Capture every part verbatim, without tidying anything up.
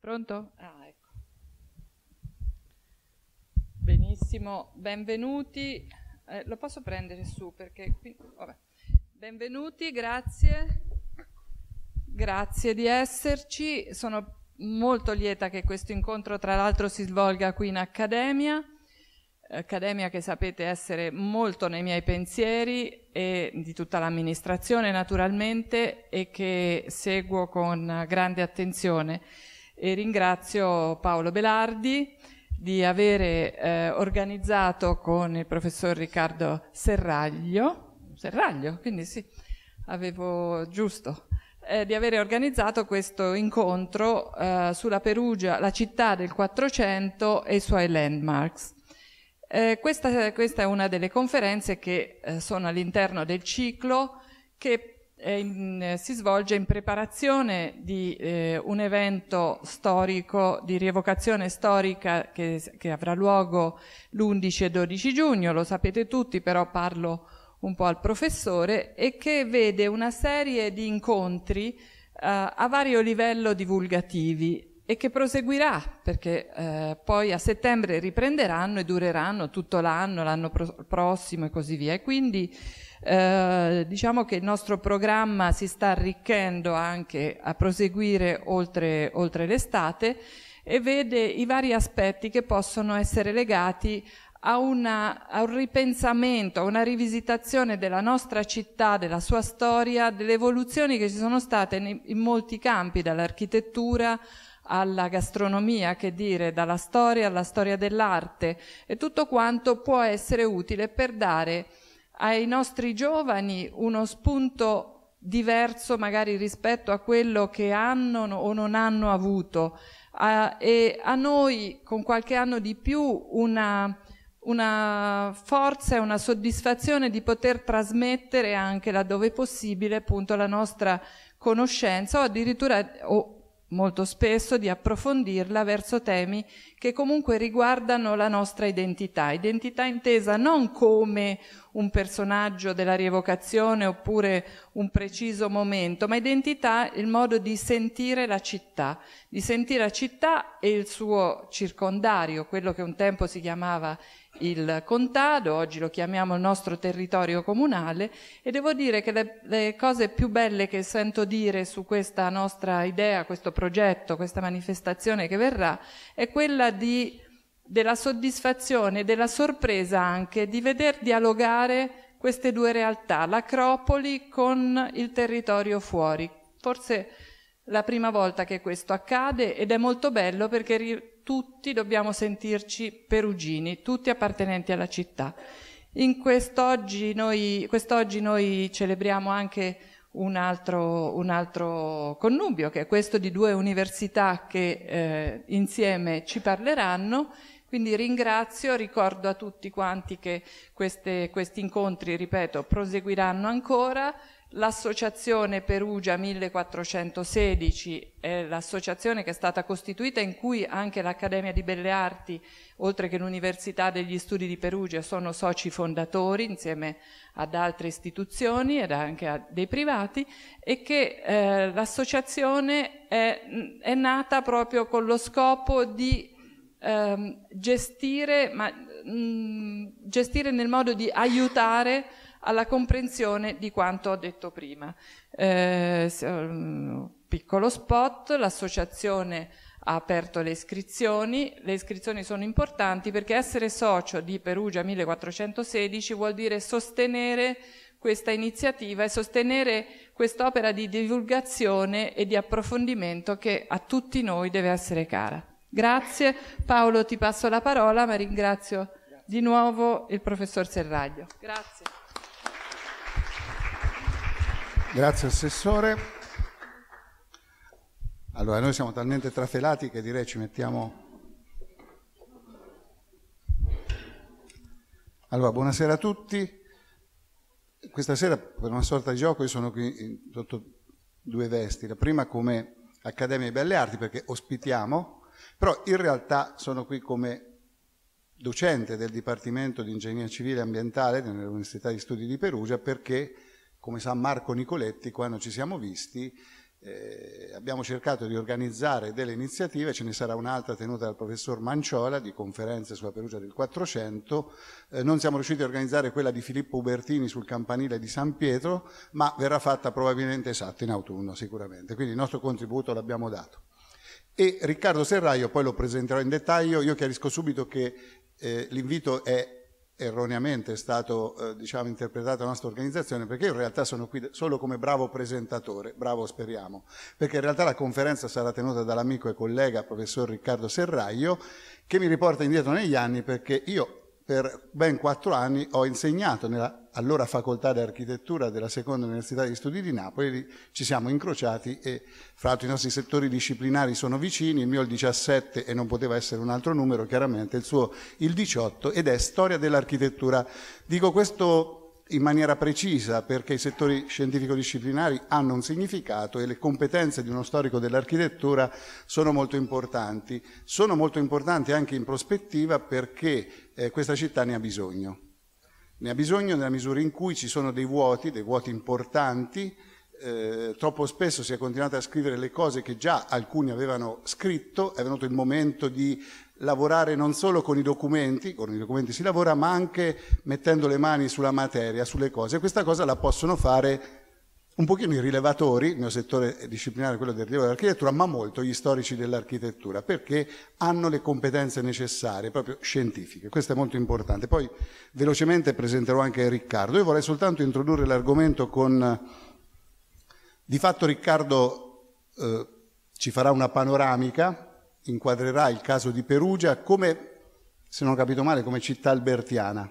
Pronto? Ah, ecco. Benissimo, benvenuti. Eh, lo posso prendere su perché qui... Vabbè. Benvenuti, grazie. Grazie di esserci. Sono molto lieta che questo incontro tra l'altro si svolga qui in Accademia. Accademia che sapete essere molto nei miei pensieri e di tutta l'amministrazione naturalmente, e che seguo con grande attenzione. E ringrazio Paolo Belardi di avere eh, organizzato con il professor Riccardo Serraglio, Serraglio, quindi sì, avevo giusto, eh, di avere organizzato questo incontro eh, sulla Perugia, la città del Quattrocento e i suoi landmarks. Eh, questa, questa è una delle conferenze che eh, sono all'interno del ciclo che in, eh, si svolge in preparazione di eh, un evento storico di rievocazione storica che, che avrà luogo l'undici e dodici giugno, lo sapete tutti, però parlo un po' al professore, e che vede una serie di incontri eh, a vario livello divulgativi e che proseguirà perché eh, poi a settembre riprenderanno e dureranno tutto l'anno, l'anno pro- prossimo e così via. E quindi eh, diciamo che il nostro programma si sta arricchendo anche a proseguire oltre, oltre l'estate, e vede i vari aspetti che possono essere legati a, una, a un ripensamento, a una rivisitazione della nostra città, della sua storia, delle evoluzioni che ci sono state in, in molti campi, dall'architettura alla gastronomia, che dire, dalla storia alla storia dell'arte, e tutto quanto può essere utile per dare ai nostri giovani uno spunto diverso magari rispetto a quello che hanno o non hanno avuto, a, e a noi con qualche anno di più una, una forza e una soddisfazione di poter trasmettere anche laddove possibile appunto la nostra conoscenza, o addirittura o molto spesso di approfondirla verso temi che comunque riguardano la nostra identità, identità intesa non come un personaggio della rievocazione oppure un preciso momento, ma identità, il modo di sentire la città, di sentire la città e il suo circondario, quello che un tempo si chiamava il contado, oggi lo chiamiamo il nostro territorio comunale. E devo dire che le, le cose più belle che sento dire su questa nostra idea, questo progetto, questa manifestazione che verrà, è quella di, della soddisfazione e della sorpresa anche di veder dialogare queste due realtà, l'Acropoli con il territorio fuori. Forse la prima volta che questo accade, ed è molto bello perché ri- tutti dobbiamo sentirci perugini, tutti appartenenti alla città. In quest'oggi noi, quest'oggi noi celebriamo anche un altro, un altro connubio, che è questo di due università che eh, insieme ci parleranno. Quindi ringrazio, ricordo a tutti quanti che queste, questi incontri, ripeto, proseguiranno ancora. L'associazione Perugia millequattrocentosedici è l'associazione che è stata costituita, in cui anche l'Accademia di Belle Arti, oltre che l'Università degli Studi di Perugia, sono soci fondatori insieme ad altre istituzioni ed anche a dei privati, e che eh, l'associazione è, è nata proprio con lo scopo di ehm, gestire, ma, mh, gestire nel modo di aiutare alla comprensione di quanto ho detto prima. Eh, piccolo spot, l'associazione ha aperto le iscrizioni, le iscrizioni sono importanti perché essere socio di Perugia millequattrocentosedici vuol dire sostenere questa iniziativa e sostenere quest'opera di divulgazione e di approfondimento che a tutti noi deve essere cara. Grazie. Paolo, ti passo la parola, ma ringrazio di nuovo il professor Serraglio. Grazie. Grazie Assessore. Allora, noi siamo talmente trafelati che direi ci mettiamo... Allora, buonasera a tutti. Questa sera, per una sorta di gioco, io sono qui sotto due vesti. La prima come Accademia di Belle Arti, perché ospitiamo, però in realtà sono qui come docente del Dipartimento di Ingegneria Civile e Ambientale dell'Università di Studi di Perugia, perché come sa Marco Nicoletti, quando ci siamo visti, Eh, abbiamo cercato di organizzare delle iniziative, ce ne sarà un'altra tenuta dal professor Manciola di conferenze sulla Perugia del Quattrocento, eh, non siamo riusciti a organizzare quella di Filippo Ubertini sul campanile di San Pietro, ma verrà fatta probabilmente esatto in autunno sicuramente, quindi il nostro contributo l'abbiamo dato. E Riccardo Serraio poi lo presenterò in dettaglio. Io chiarisco subito che eh, l'invito è erroneamente stato eh, diciamo, interpretato dalla nostra organizzazione, perché io in realtà sono qui solo come bravo presentatore, bravo speriamo, perché in realtà la conferenza sarà tenuta dall'amico e collega professor Riccardo Serraio, che mi riporta indietro negli anni, perché io per ben quattro anni ho insegnato nella allora facoltà di architettura della seconda università di studi di Napoli, ci siamo incrociati e fra l'altro i nostri settori disciplinari sono vicini, il mio è il diciassette e non poteva essere un altro numero chiaramente, il suo il diciotto, ed è storia dell'architettura. Dico questo in maniera precisa perché i settori scientifico-disciplinari hanno un significato e le competenze di uno storico dell'architettura sono molto importanti. Sono molto importanti anche in prospettiva perché eh, questa città ne ha bisogno. Ne ha bisogno nella misura in cui ci sono dei vuoti, dei vuoti importanti. Eh, troppo spesso si è continuato a scrivere le cose che già alcuni avevano scritto, è venuto il momento di lavorare non solo con i documenti, con i documenti si lavora, ma anche mettendo le mani sulla materia, sulle cose. Questa cosa la possono fare un pochino i rilevatori, il mio settore disciplinare è quello del rilievo dell'architettura, ma molto gli storici dell'architettura, perché hanno le competenze necessarie, proprio scientifiche. Questo è molto importante. Poi velocemente presenterò anche Riccardo. Io vorrei soltanto introdurre l'argomento con... Di fatto Riccardo eh, ci farà una panoramica, inquadrerà il caso di Perugia come, se non ho capito male, come città albertiana.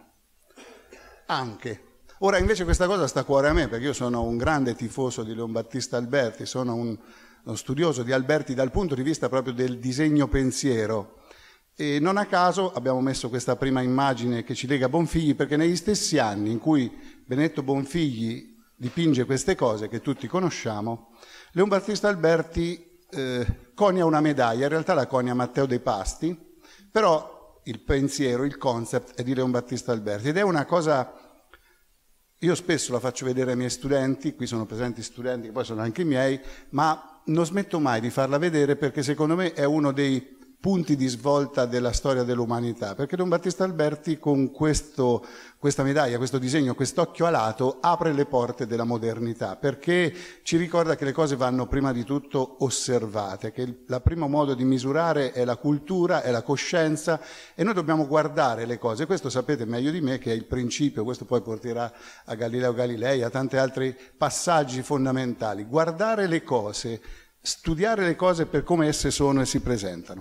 Anche. Ora invece questa cosa sta a cuore a me, perché io sono un grande tifoso di Leon Battista Alberti, sono un, uno studioso di Alberti dal punto di vista proprio del disegno pensiero. E non a caso abbiamo messo questa prima immagine che ci lega a Bonfigli, perché negli stessi anni in cui Benedetto Bonfigli dipinge queste cose che tutti conosciamo, Leon Battista Alberti eh, conia una medaglia, in realtà la conia Matteo De Pasti, però il pensiero, il concept è di Leon Battista Alberti ed è una cosa, io spesso la faccio vedere ai miei studenti, qui sono presenti studenti che poi sono anche i miei, ma non smetto mai di farla vedere perché secondo me è uno dei punti di svolta della storia dell'umanità, perché Leon Battista Alberti con questo, questa medaglia, questo disegno, quest'occhio alato apre le porte della modernità, perché ci ricorda che le cose vanno prima di tutto osservate, che il, il primo modo di misurare è la cultura, è la coscienza e noi dobbiamo guardare le cose. Questo sapete meglio di me che è il principio, questo poi porterà a Galileo Galilei, a tanti altri passaggi fondamentali. Guardare le cose, studiare le cose per come esse sono e si presentano.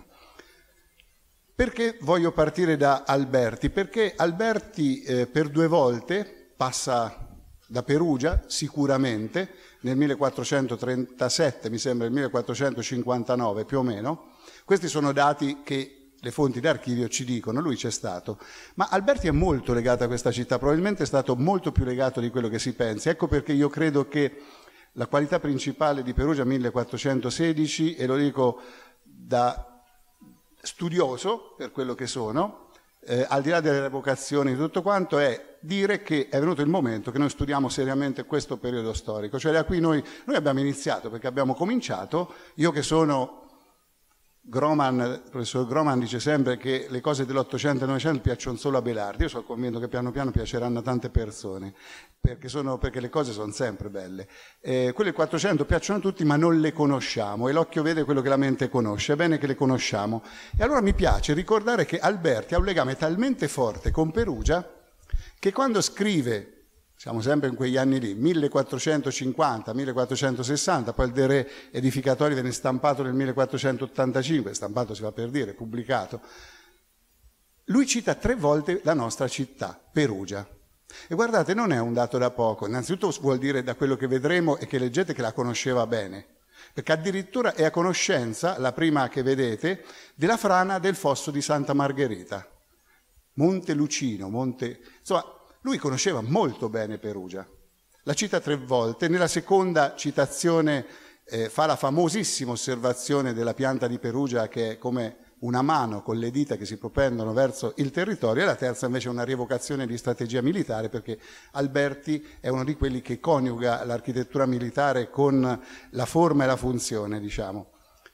Perché voglio partire da Alberti? Perché Alberti eh, per due volte passa da Perugia, sicuramente, nel millequattrocentotrentasette, mi sembra, nel millequattrocentocinquantanove più o meno. Questi sono dati che le fonti d'archivio ci dicono, lui c'è stato. Ma Alberti è molto legato a questa città, probabilmente è stato molto più legato di quello che si pensi. Ecco perché io credo che la qualità principale di Perugia millequattrocentosedici, e lo dico da studioso per quello che sono, eh, al di là delle revocazioni e tutto quanto, è dire che è venuto il momento che noi studiamo seriamente questo periodo storico, cioè da qui noi, noi abbiamo iniziato, perché abbiamo cominciato, io che sono Groman, il professor Groman dice sempre che le cose dell'Ottocento e Novecento piacciono solo a Belardi, io sono convinto che piano piano piaceranno a tante persone, perché, sono, perché le cose sono sempre belle. Eh, quelle del Quattrocento piacciono a tutti ma non le conosciamo e l'occhio vede quello che la mente conosce, è bene che le conosciamo. E allora mi piace ricordare che Alberti ha un legame talmente forte con Perugia che quando scrive, siamo sempre in quegli anni lì, millequattrocentocinquanta millequattrocentosessanta, poi il De Re Edificatori venne stampato nel millequattrocentottantacinque, stampato si va per dire, pubblicato. Lui cita tre volte la nostra città, Perugia. E guardate, non è un dato da poco, innanzitutto vuol dire, da quello che vedremo e che leggete, che la conosceva bene, perché addirittura è a conoscenza, la prima che vedete, della frana del fosso di Santa Margherita, Monte Lucino, Monte... insomma, lui conosceva molto bene Perugia, la cita tre volte, nella seconda citazione eh, fa la famosissima osservazione della pianta di Perugia che è come una mano con le dita che si propendono verso il territorio, e la terza invece è una rievocazione di strategia militare, perché Alberti è uno di quelli che coniuga l'architettura militare con la forma e la funzione, diciamo.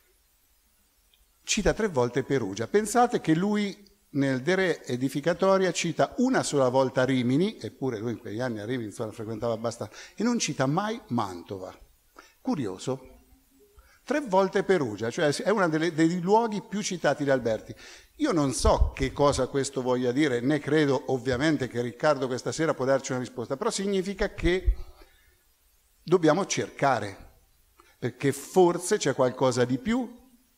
Cita tre volte Perugia. Pensate che lui nel De Re Edificatoria cita una sola volta Rimini, eppure lui in quegli anni a Rimini insomma, frequentava abbastanza, e non cita mai Mantova. Curioso. Tre volte Perugia, cioè è uno dei luoghi più citati da Alberti. Io non so che cosa questo voglia dire, né credo ovviamente che Riccardo questa sera può darci una risposta, però significa che dobbiamo cercare, perché forse c'è qualcosa di più.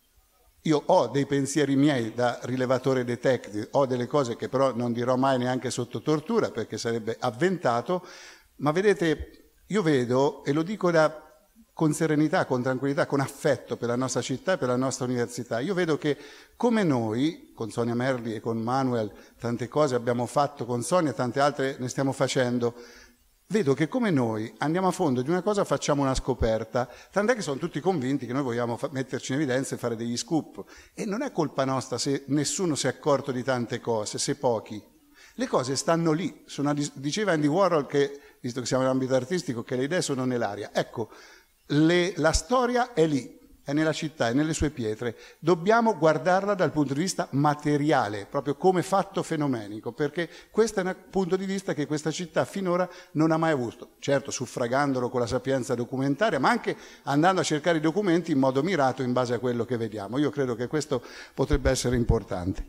Io ho dei pensieri miei da rilevatore detective, ho delle cose che però non dirò mai neanche sotto tortura perché sarebbe avventato, ma vedete, io vedo, e lo dico da, con serenità, con tranquillità, con affetto per la nostra città e per la nostra università, io vedo che come noi, con Sonia Merli e con Manuel, tante cose abbiamo fatto, con Sonia tante altre ne stiamo facendo, vedo che come noi andiamo a fondo di una cosa, facciamo una scoperta, tant'è che sono tutti convinti che noi vogliamo metterci in evidenza e fare degli scoop. E non è colpa nostra se nessuno si è accorto di tante cose, se pochi. Le cose stanno lì. Sono, diceva Andy Warhol, che, visto che siamo in ambito artistico, che le idee sono nell'aria. Ecco, le, la storia è lì, è nella città, è nelle sue pietre. Dobbiamo guardarla dal punto di vista materiale, proprio come fatto fenomenico, perché questo è un punto di vista che questa città finora non ha mai avuto. Certo, suffragandolo con la sapienza documentaria, ma anche andando a cercare i documenti in modo mirato in base a quello che vediamo. Io credo che questo potrebbe essere importante.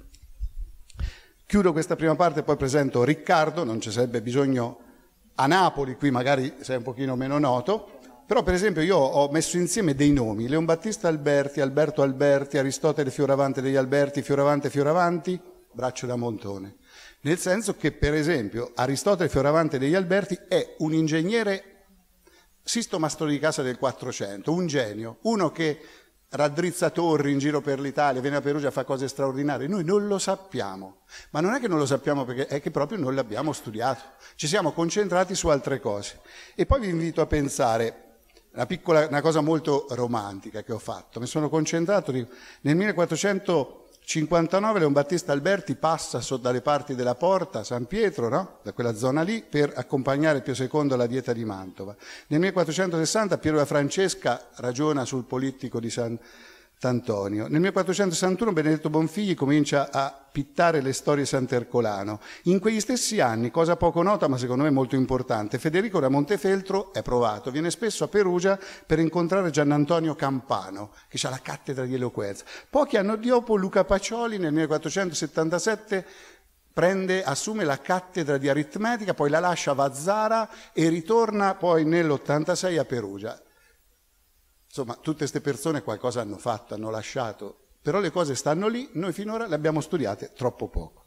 Chiudo questa prima parte e poi presento Riccardo, non ci sarebbe bisogno a Napoli, qui magari sei un pochino meno noto. Però per esempio io ho messo insieme dei nomi, Leon Battista Alberti, Alberto Alberti, Aristotele Fioravante degli Alberti, Fioravante Fioravanti, braccio da montone. Nel senso che per esempio Aristotele Fioravante degli Alberti è un ingegnere Sisto Mastro di Casa del Quattrocento, un genio, uno che raddrizza torri in giro per l'Italia, viene a Perugia, fa cose straordinarie. Noi non lo sappiamo, ma non è che non lo sappiamo perché è che proprio non l'abbiamo studiato, ci siamo concentrati su altre cose. E poi vi invito a pensare, una, piccola, una cosa molto romantica che ho fatto, mi sono concentrato, dico, nel millequattrocentocinquantanove Leon Battista Alberti passa dalle parti della Porta, San Pietro, no? Da quella zona lì, per accompagnare Pio secondo alla dieta di Mantova. Nel millequattrocentosessanta Piero da Francesca ragiona sul politico di Sant'Antonio. Nel millequattrocentosessantuno Benedetto Bonfigli comincia a pittare le storie di Sant'Ercolano. In quegli stessi anni, cosa poco nota ma secondo me molto importante, Federico da Montefeltro è provato, viene spesso a Perugia per incontrare Giannantonio Campano, che ha la cattedra di eloquenza. Pochi anni dopo Luca Pacioli nel millequattrocentosettantasette prende, assume la cattedra di aritmetica, poi la lascia a Vazzara e ritorna poi nell'ottantasei a Perugia. Insomma, tutte queste persone qualcosa hanno fatto, hanno lasciato, però le cose stanno lì, noi finora le abbiamo studiate troppo poco.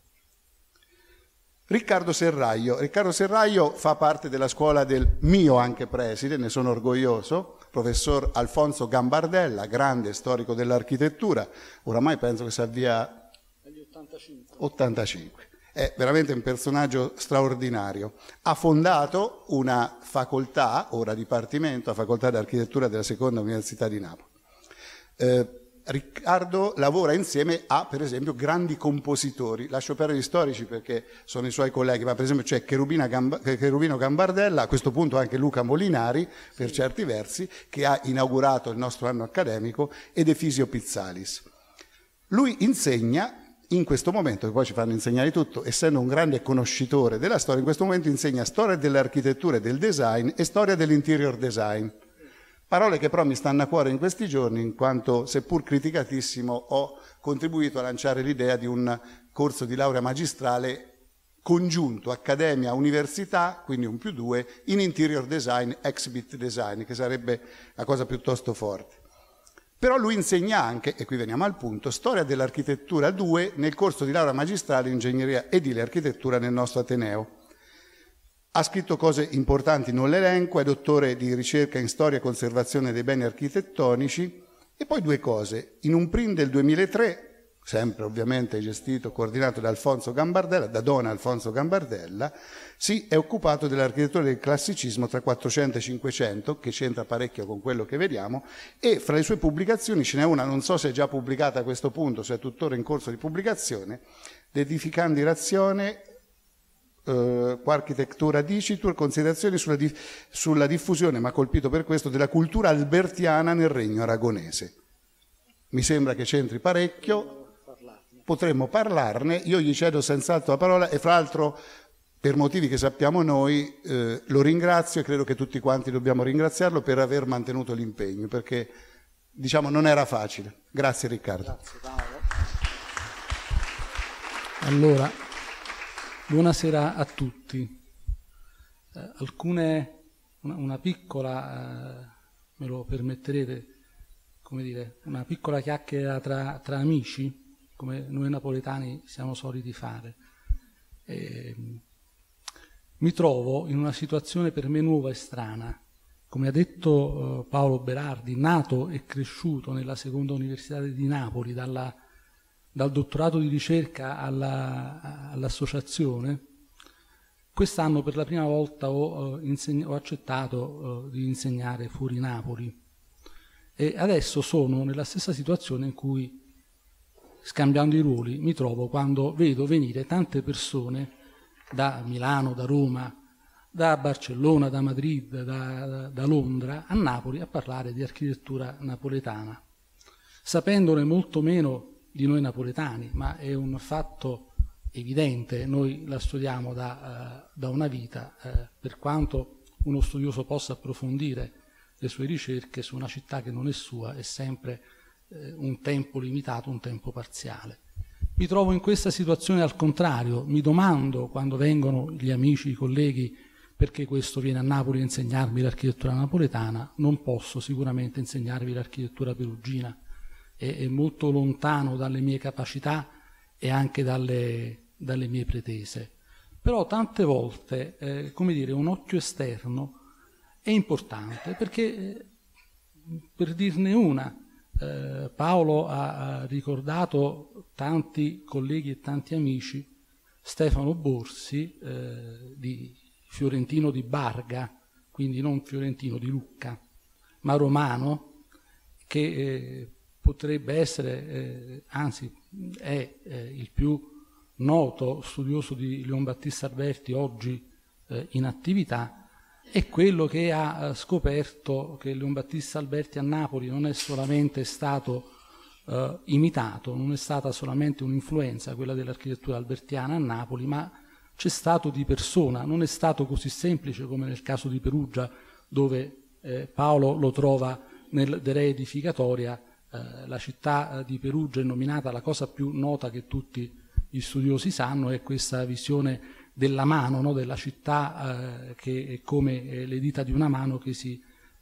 Riccardo Serraglio. Riccardo Serraglio fa parte della scuola del mio anche preside, ne sono orgoglioso, professor Alfonso Gambardella, grande storico dell'architettura, oramai penso che si avvia agli ottantacinque. ottantacinque. È veramente un personaggio straordinario. Ha fondato una facoltà, ora dipartimento, la facoltà di architettura della Seconda Università di Napoli. Eh, Riccardo lavora insieme a, per esempio, grandi compositori. Lascio perdere gli storici perché sono i suoi colleghi, ma per esempio c'è Gamba, Cherubino Gambardella, a questo punto anche Luca Molinari, per certi versi, che ha inaugurato il nostro anno accademico, ed Efisio Pizzalis. Lui insegna in questo momento, che poi ci fanno insegnare tutto, essendo un grande conoscitore della storia, in questo momento insegna storia dell'architettura e del design e storia dell'interior design. Parole che però mi stanno a cuore in questi giorni, in quanto, seppur criticatissimo, ho contribuito a lanciare l'idea di un corso di laurea magistrale congiunto accademia-università, quindi un più due, in interior design, exhibit design, che sarebbe una cosa piuttosto forte. Però lui insegna anche, e qui veniamo al punto, storia dell'architettura due nel corso di laurea magistrale in ingegneria edile e architettura nel nostro Ateneo. Ha scritto cose importanti, non l'elenco, è dottore di ricerca in storia e conservazione dei beni architettonici. E poi due cose. In un print del duemilatré sempre ovviamente gestito, coordinato da Alfonso Gambardella, da Don Alfonso Gambardella, si è occupato dell'architettura del classicismo tra quattrocento e cinquecento, che c'entra parecchio con quello che vediamo, e fra le sue pubblicazioni ce n'è una, non so se è già pubblicata a questo punto, se è tuttora in corso di pubblicazione, Edificandi Razione, eh, Architectura Dicitur, considerazioni sulla, di, sulla diffusione, ma colpito per questo, della cultura albertiana nel regno aragonese. Mi sembra che c'entri parecchio, potremmo parlarne, io gli cedo senz'altro la parola e fra l'altro per motivi che sappiamo noi eh, lo ringrazio e credo che tutti quanti dobbiamo ringraziarlo per aver mantenuto l'impegno, perché diciamo non era facile. Grazie Riccardo. Grazie Paolo. Allora, buonasera a tutti. Eh, alcune, una, una piccola, eh, me lo permetterete, come dire, una piccola chiacchiera tra, tra amici, come noi napoletani siamo soliti fare. Eh, mi trovo in una situazione per me nuova e strana. Come ha detto eh, Paolo Berardi, nato e cresciuto nella seconda università di Napoli, dalla, dal dottorato di ricerca alla, all'associazione, quest'anno per la prima volta ho, eh, insegn- ho accettato eh, di insegnare fuori Napoli. E adesso sono nella stessa situazione in cui, scambiando i ruoli, mi trovo quando vedo venire tante persone da Milano, da Roma, da Barcellona, da Madrid, da, da, da Londra, a Napoli a parlare di architettura napoletana, sapendone molto meno di noi napoletani, ma è un fatto evidente, noi la studiamo da, uh, da una vita, uh, per quanto uno studioso possa approfondire le sue ricerche su una città che non è sua, è sempre eh, un tempo limitato, un tempo parziale. Mi trovo in questa situazione al contrario, mi domando quando vengono gli amici, i colleghi, perché questo viene a Napoli a insegnarmi l'architettura napoletana, non posso sicuramente insegnarvi l'architettura perugina, è, è molto lontano dalle mie capacità e anche dalle, dalle mie pretese. Però tante volte, eh, come dire, un occhio esterno è importante, perché, per dirne una, eh, Paolo ha, ha ricordato tanti colleghi e tanti amici, Stefano Borsi, eh, di fiorentino di Barga, quindi non fiorentino di Lucca, ma romano, che eh, potrebbe essere, eh, anzi è eh, il più noto studioso di Leon Battista Alberti oggi eh, in attività, è quello che ha scoperto che Leon Battista Alberti a Napoli non è solamente stato eh, imitato, non è stata solamente un'influenza, quella dell'architettura albertiana a Napoli, ma c'è stato di persona, non è stato così semplice come nel caso di Perugia, dove eh, Paolo lo trova nel De Re Edificatoria. Eh, la città di Perugia è nominata, la cosa più nota che tutti gli studiosi sanno è questa visione della mano, no? Della città eh, che è come eh, le dita di una mano che si,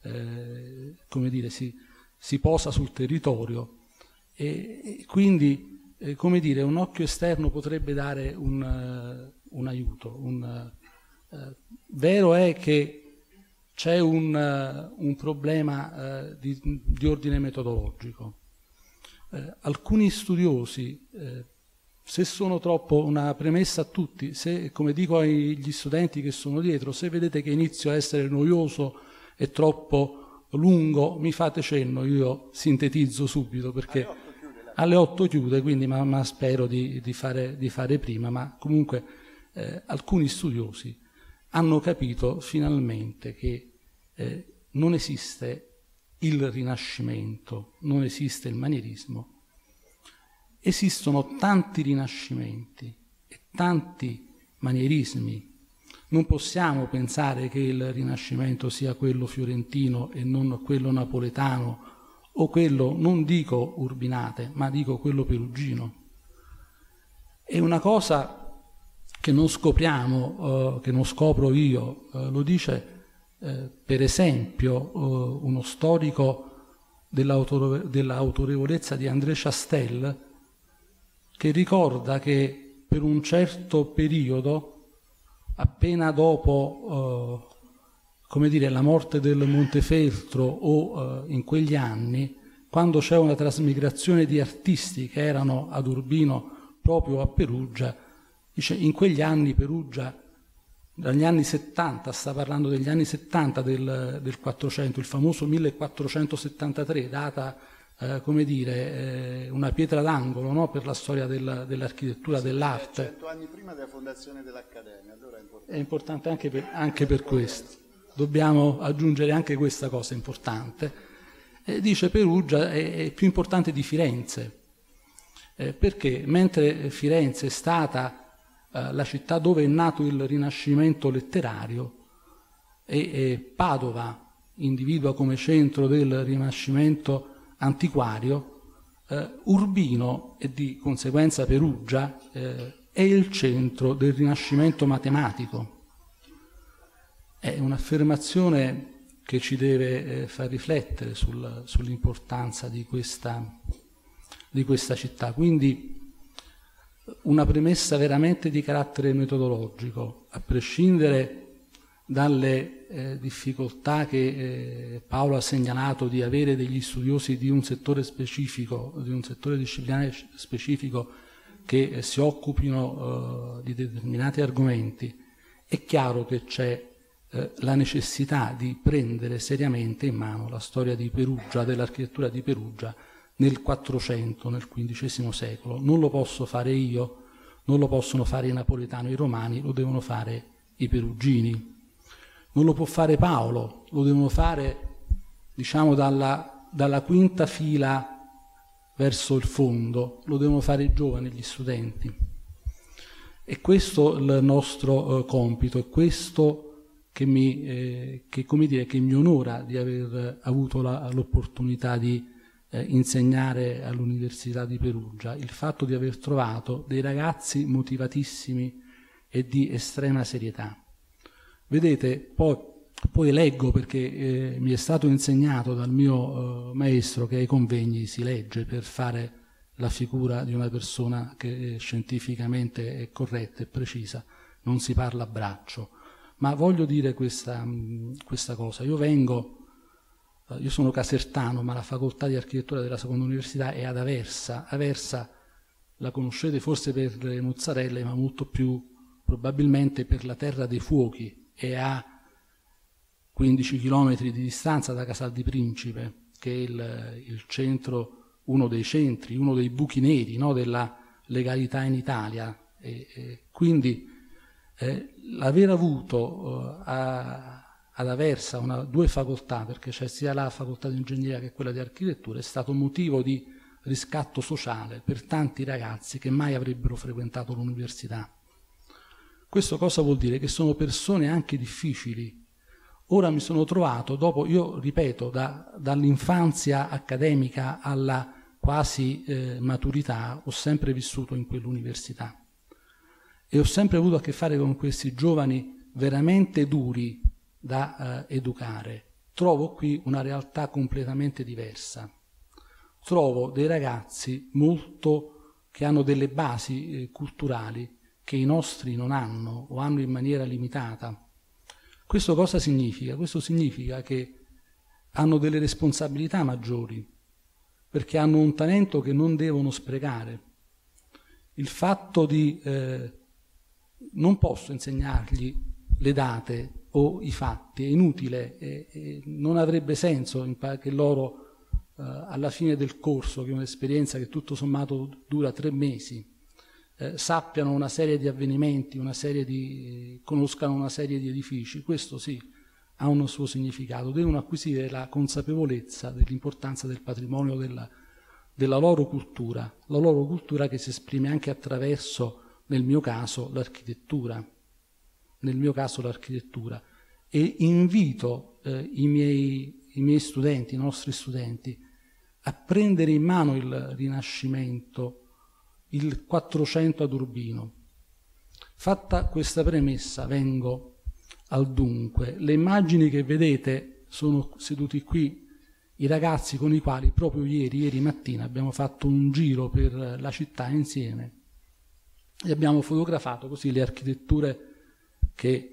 eh, come dire, si, si posa sul territorio. E, e quindi, eh, come dire, un occhio esterno potrebbe dare un, uh, un aiuto. Un, uh, vero è che c'è un, uh, un problema uh, di, di ordine metodologico. Uh, alcuni studiosi, uh, se sono troppo, una premessa a tutti, se, come dico agli studenti che sono dietro, se vedete che inizio a essere noioso e troppo lungo, mi fate cenno, io sintetizzo subito, perché alle otto chiude, quindi ma, ma spero di, di, fare, di fare prima, ma comunque eh, alcuni studiosi hanno capito finalmente che eh, non esiste il Rinascimento, non esiste il manierismo. Esistono tanti rinascimenti e tanti manierismi. Non possiamo pensare che il Rinascimento sia quello fiorentino e non quello napoletano, o quello, non dico urbinate, ma dico quello perugino. È una cosa che non scopriamo, eh, che non scopro io, eh, lo dice eh, per esempio eh, uno storico dell'autore- dell'autorevolezza di André Chastel, che ricorda che per un certo periodo, appena dopo eh, come dire, la morte del Montefeltro o eh, in quegli anni, quando c'è una trasmigrazione di artisti che erano ad Urbino proprio a Perugia, dice in quegli anni Perugia, dagli anni settanta, sta parlando degli anni settanta del, del quattrocento, il famoso millequattrocentosettantatré, data eh, come dire, eh, una pietra d'angolo, no? Per la storia del, dell'architettura, dell'arte. Cento anni prima della fondazione dell'Accademia, allora è importante. È importante anche per, anche per questo. Dobbiamo aggiungere anche questa cosa importante. Eh, dice Perugia è, è più importante di Firenze, eh, perché mentre Firenze è stata la città dove è nato il Rinascimento letterario e, e Padova individua come centro del Rinascimento antiquario, eh, Urbino e di conseguenza Perugia eh, è il centro del Rinascimento matematico. È un'affermazione che ci deve eh, far riflettere sul, sull'importanza di questa, di questa città. Quindi una premessa veramente di carattere metodologico, a prescindere dalle eh, difficoltà che eh, Paolo ha segnalato di avere degli studiosi di un settore specifico, di un settore disciplinare specifico che eh, si occupino eh, di determinati argomenti. È chiaro che c'è eh, la necessità di prendere seriamente in mano la storia di Perugia, dell'architettura di Perugia, nel quattrocento, nel quindicesimo secolo. Non lo posso fare io, non lo possono fare i napoletani o i romani, lo devono fare i perugini. Non lo può fare Paolo, lo devono fare, diciamo, dalla, dalla quinta fila verso il fondo, lo devono fare i giovani, gli studenti. E questo è il nostro eh, compito, è questo che mi, eh, che, come dire, che mi onora di aver avuto la, l'opportunità di Eh, insegnare all'Università di Perugia, il fatto di aver trovato dei ragazzi motivatissimi e di estrema serietà. Vedete, poi, poi leggo perché eh, mi è stato insegnato dal mio eh, maestro che ai convegni si legge per fare la figura di una persona che scientificamente è corretta e precisa, non si parla a braccio. Ma voglio dire questa, mh, questa cosa, io vengo Io sono casertano, ma la facoltà di architettura della seconda università è ad Aversa. Aversa la conoscete forse per le mozzarelle, ma molto più probabilmente per la Terra dei Fuochi. È a quindici chilometri di distanza da Casal di Principe, che è il, il centro, uno dei centri, uno dei buchi neri, no, della legalità in Italia. E, e quindi eh, l'aver avuto eh, a ad Aversa una, due facoltà, perché c'è sia la facoltà di ingegneria che quella di architettura, è stato motivo di riscatto sociale per tanti ragazzi che mai avrebbero frequentato l'università. Questo cosa vuol dire? Che sono persone anche difficili. Ora mi sono trovato, dopo, io ripeto, da, dall'infanzia accademica alla quasi eh, maturità, ho sempre vissuto in quell'università e ho sempre avuto a che fare con questi giovani veramente duri da eh, educare. Trovo qui una realtà completamente diversa. Trovo dei ragazzi molto che hanno delle basi eh, culturali che i nostri non hanno o hanno in maniera limitata. Questo cosa significa? Questo significa che hanno delle responsabilità maggiori, perché hanno un talento che non devono sprecare. Il fatto di eh, non posso insegnargli le date o i fatti, è inutile, e, e non avrebbe senso che loro eh, alla fine del corso, che è un'esperienza che tutto sommato dura tre mesi, eh, sappiano una serie di avvenimenti, una serie di, eh, conoscano una serie di edifici. Questo sì, ha un suo significato, devono acquisire la consapevolezza dell'importanza del patrimonio della, della loro cultura, la loro cultura che si esprime anche attraverso, nel mio caso, l'architettura. nel mio caso l'architettura, e invito eh, i, miei, i miei studenti, i nostri studenti, a prendere in mano il Rinascimento, il Quattrocento ad Urbino. Fatta questa premessa, vengo al dunque. Le immagini che vedete sono seduti qui i ragazzi con i quali proprio ieri, ieri mattina, abbiamo fatto un giro per la città insieme e abbiamo fotografato così le architetture che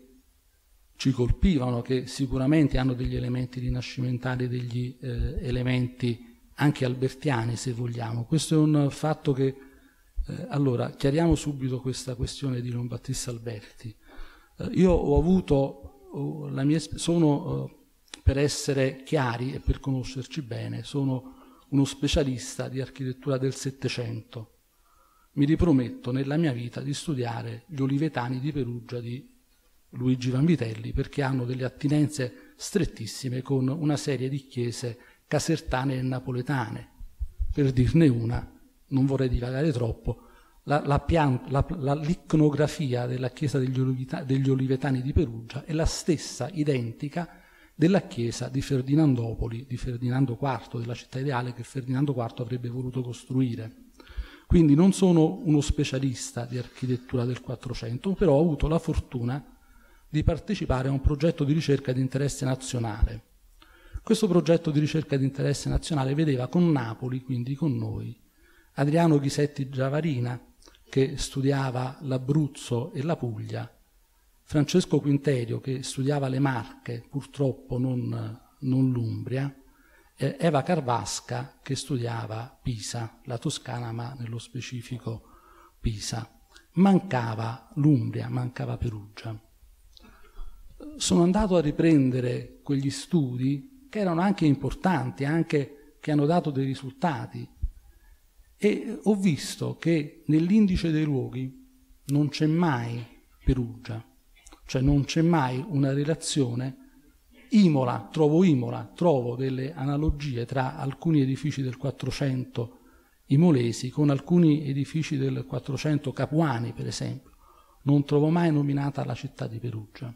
ci colpivano, che sicuramente hanno degli elementi rinascimentali, degli eh, elementi anche albertiani se vogliamo. Questo è un fatto che, eh, allora, chiariamo subito questa questione di Leon Battista Alberti. Eh, io ho avuto, oh, la mia, sono, eh, per essere chiari e per conoscerci bene, sono uno specialista di architettura del Settecento. Mi riprometto nella mia vita di studiare gli Olivetani di Perugia di Luigi Vanvitelli, perché hanno delle attinenze strettissime con una serie di chiese casertane e napoletane. Per dirne una, non vorrei divagare troppo, la, la pian, la, la, l'iconografia della chiesa degli, Oliveta, degli Olivetani di Perugia è la stessa, identica, della chiesa di Ferdinandopoli, di Ferdinando quarto, della città ideale che Ferdinando quarto avrebbe voluto costruire. Quindi non sono uno specialista di architettura del Quattrocento, però ho avuto la fortuna di partecipare a un progetto di ricerca di interesse nazionale. Questo progetto di ricerca di interesse nazionale vedeva con Napoli, quindi con noi, Adriano Ghisetti Giavarina, che studiava l'Abruzzo e la Puglia, Francesco Quinterio, che studiava le Marche, purtroppo non, non l'Umbria, eh, Eva Carvasca, che studiava Pisa, la Toscana, ma nello specifico Pisa. Mancava l'Umbria, mancava Perugia. Sono andato a riprendere quegli studi, che erano anche importanti, anche che hanno dato dei risultati, e ho visto che nell'indice dei luoghi non c'è mai Perugia. Cioè non c'è mai una relazione. Imola, trovo Imola, trovo delle analogie tra alcuni edifici del Quattrocento imolesi con alcuni edifici del Quattrocento capuani, per esempio. Non trovo mai nominata la città di Perugia.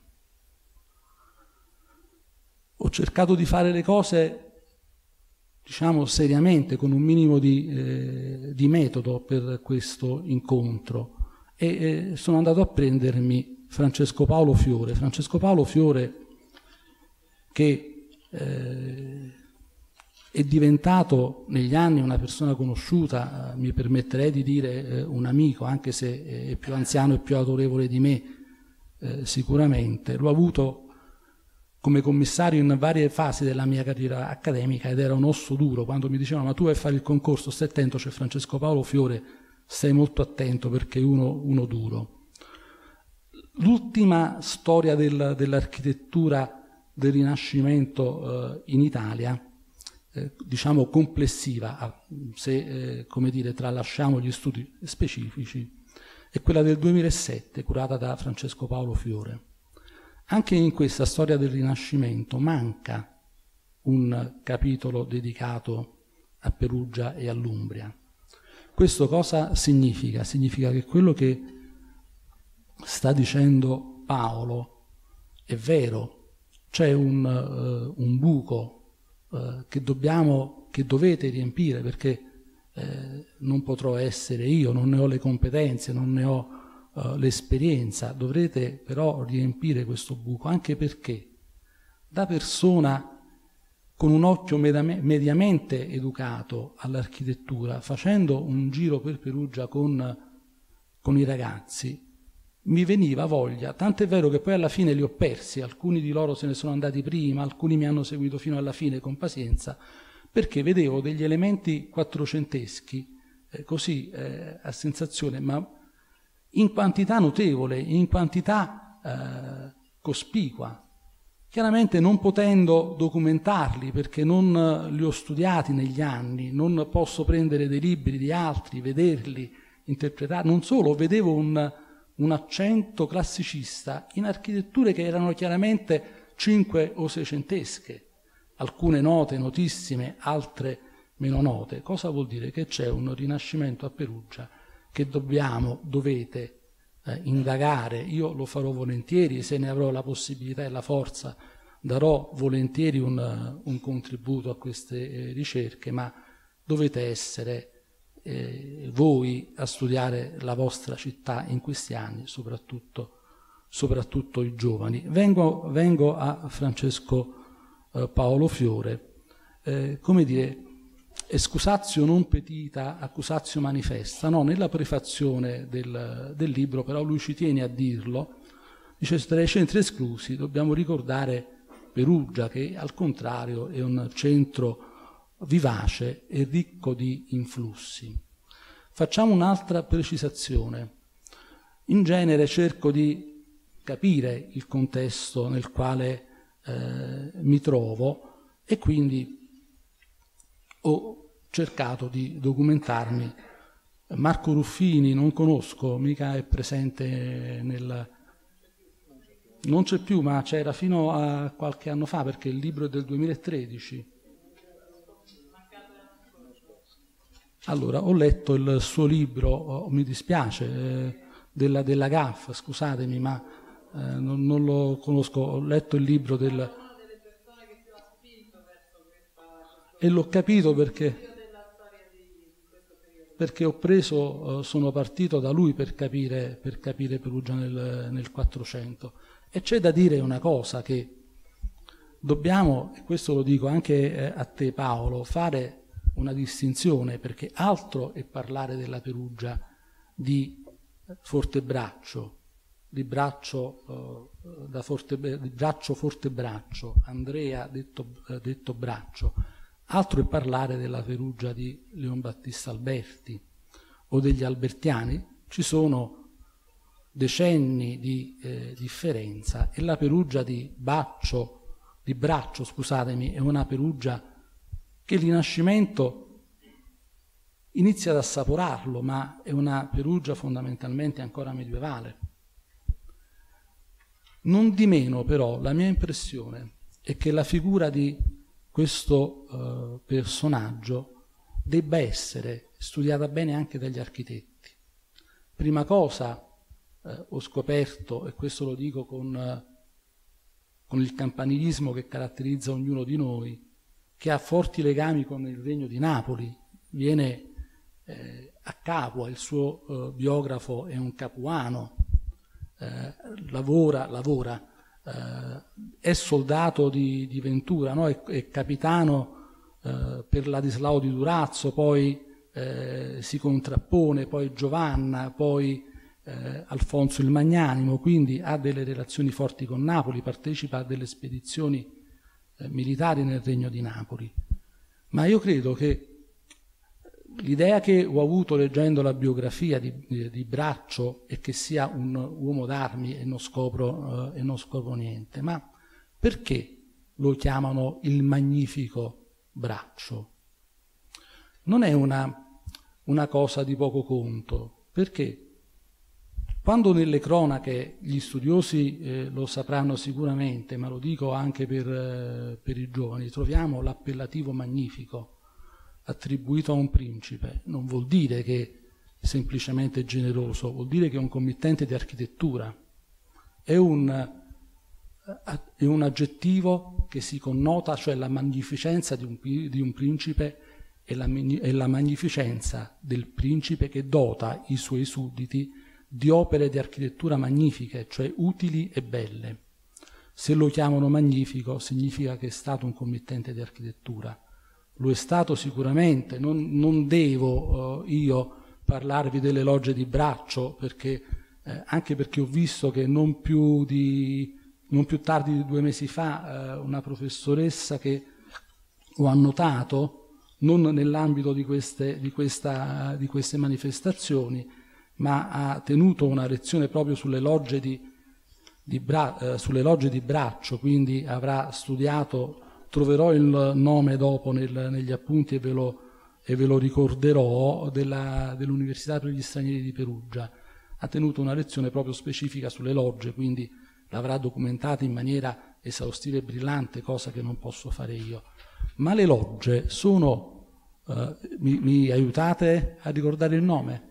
Ho cercato di fare le cose, diciamo, seriamente, con un minimo di, eh, di metodo per questo incontro, e eh, sono andato a prendermi Francesco Paolo Fiore. Francesco Paolo Fiore che eh, è diventato negli anni una persona conosciuta, eh, mi permetterei di dire eh, un amico, anche se è più anziano e più autorevole di me, eh, sicuramente. L'ho avuto come commissario in varie fasi della mia carriera accademica ed era un osso duro. Quando mi dicevano: ma tu vai a fare il concorso, stai attento, c'è Francesco Paolo Fiore, stai molto attento perché è uno, uno duro. L'ultima storia del, dell'architettura del Rinascimento eh, in Italia, eh, diciamo complessiva, se eh, come dire, tralasciamo gli studi specifici, è quella del duemilasette, curata da Francesco Paolo Fiore. Anche in questa storia del Rinascimento manca un capitolo dedicato a Perugia e all'Umbria. Questo cosa significa? Significa che quello che sta dicendo Paolo è vero. C'è un, uh, un buco uh, che dobbiamo, che dovete riempire, perché eh, non potrò essere io, non ne ho le competenze, non ne ho uh, l'esperienza. Dovrete però riempire questo buco, anche perché da persona con un occhio mediamente educato all'architettura, facendo un giro per Perugia con, con i ragazzi, mi veniva voglia, tant'è vero che poi alla fine li ho persi, alcuni di loro se ne sono andati prima, alcuni mi hanno seguito fino alla fine con pazienza, perché vedevo degli elementi quattrocenteschi, eh, così eh, a sensazione, ma in quantità notevole, in quantità eh, cospicua. Chiaramente non potendo documentarli, perché non li ho studiati negli anni, non posso prendere dei libri di altri, vederli, interpretarli, non solo, vedevo un... un accento classicista in architetture che erano chiaramente cinque o seicentesche, alcune note, notissime, altre meno note. Cosa vuol dire? Che c'è un Rinascimento a Perugia che dobbiamo, dovete eh, indagare. Io lo farò volentieri, se ne avrò la possibilità e la forza darò volentieri un, un contributo a queste eh, ricerche, ma dovete essere Eh, voi a studiare la vostra città in questi anni, soprattutto, soprattutto i giovani. Vengo, vengo a Francesco eh, Paolo Fiore. Eh, come dire, excusatio non petita, accusatio manifesta. No, nella prefazione del, del libro, però lui ci tiene a dirlo, dice: tra i centri esclusi dobbiamo ricordare Perugia, che al contrario è un centro vivace e ricco di influssi. Facciamo un'altra precisazione. In genere cerco di capire il contesto nel quale eh, mi trovo e quindi ho cercato di documentarmi. Marco Ruffini non conosco, mica è presente nel... Non c'è più, ma c'era fino a qualche anno fa, perché il libro è del duemilatredici. Allora, ho letto il suo libro, oh, mi dispiace, eh, della, della G A F, scusatemi, ma eh, non, non lo conosco. Ho letto il libro del... E l'ho capito perché... perché ho preso, sono partito da lui per capire, per capire Perugia nel, nel Quattrocento. E c'è da dire una cosa, che dobbiamo, e questo lo dico anche a te Paolo, fare una distinzione, perché altro è parlare della Perugia di Fortebraccio, di Braccio, eh, da Forte, di Braccio Fortebraccio, Andrea detto, eh, detto Braccio. Altro è parlare della Perugia di Leon Battista Alberti o degli albertiani. Ci sono decenni di eh, differenza e la Perugia di Baccio, di Braccio, scusatemi, è una Perugia che il Rinascimento inizia ad assaporarlo, ma è una Perugia fondamentalmente ancora medievale. Non di meno, però, la mia impressione è che la figura di questo eh, personaggio debba essere studiata bene anche dagli architetti. Prima cosa eh, ho scoperto, e questo lo dico con, eh, con il campanilismo che caratterizza ognuno di noi, che ha forti legami con il Regno di Napoli, viene eh, a Capua, il suo eh, biografo è un capuano, eh, lavora, lavora Uh, è soldato di, di Ventura, no? è, è capitano uh, per Ladislao di Durazzo, poi uh, si contrappone, poi Giovanna, poi uh, Alfonso il Magnanimo, quindi ha delle relazioni forti con Napoli, partecipa a delle spedizioni uh, militari nel Regno di Napoli. Ma io credo che l'idea che ho avuto leggendo la biografia di, di, di Braccio è che sia un uomo d'armi e non scopro, eh, e non scopro niente. Ma perché lo chiamano il magnifico Braccio? Non è una, una cosa di poco conto, perché quando nelle cronache gli studiosi eh, lo sapranno sicuramente, ma lo dico anche per, eh, per i giovani, troviamo l'appellativo magnifico attribuito a un principe, non vuol dire che è semplicemente generoso, vuol dire che è un committente di architettura, è un, è un aggettivo che si connota, cioè la magnificenza di un, di un principe e la, è la magnificenza del principe che dota i suoi sudditi di opere di architettura magnifiche, cioè utili e belle. Se lo chiamano magnifico significa che è stato un committente di architettura. Lo è stato sicuramente, non, non devo eh, io parlarvi delle logge di Braccio, perché, eh, anche perché ho visto che non più, di, non più tardi di due mesi fa eh, una professoressa che ho annotato, non nell'ambito di queste, di, questa, di queste manifestazioni, ma ha tenuto una lezione proprio sulle logge di, di, Bra, eh, sulle logge di Braccio, quindi avrà studiato. Troverò il nome dopo nel, negli appunti e ve lo, e ve lo ricorderò, della, dell'Università per gli Stranieri di Perugia. Ha tenuto una lezione proprio specifica sulle logge, quindi l'avrà documentata in maniera esaustiva e brillante, cosa che non posso fare io. Ma le logge sono... Eh, mi, mi aiutate a ricordare il nome?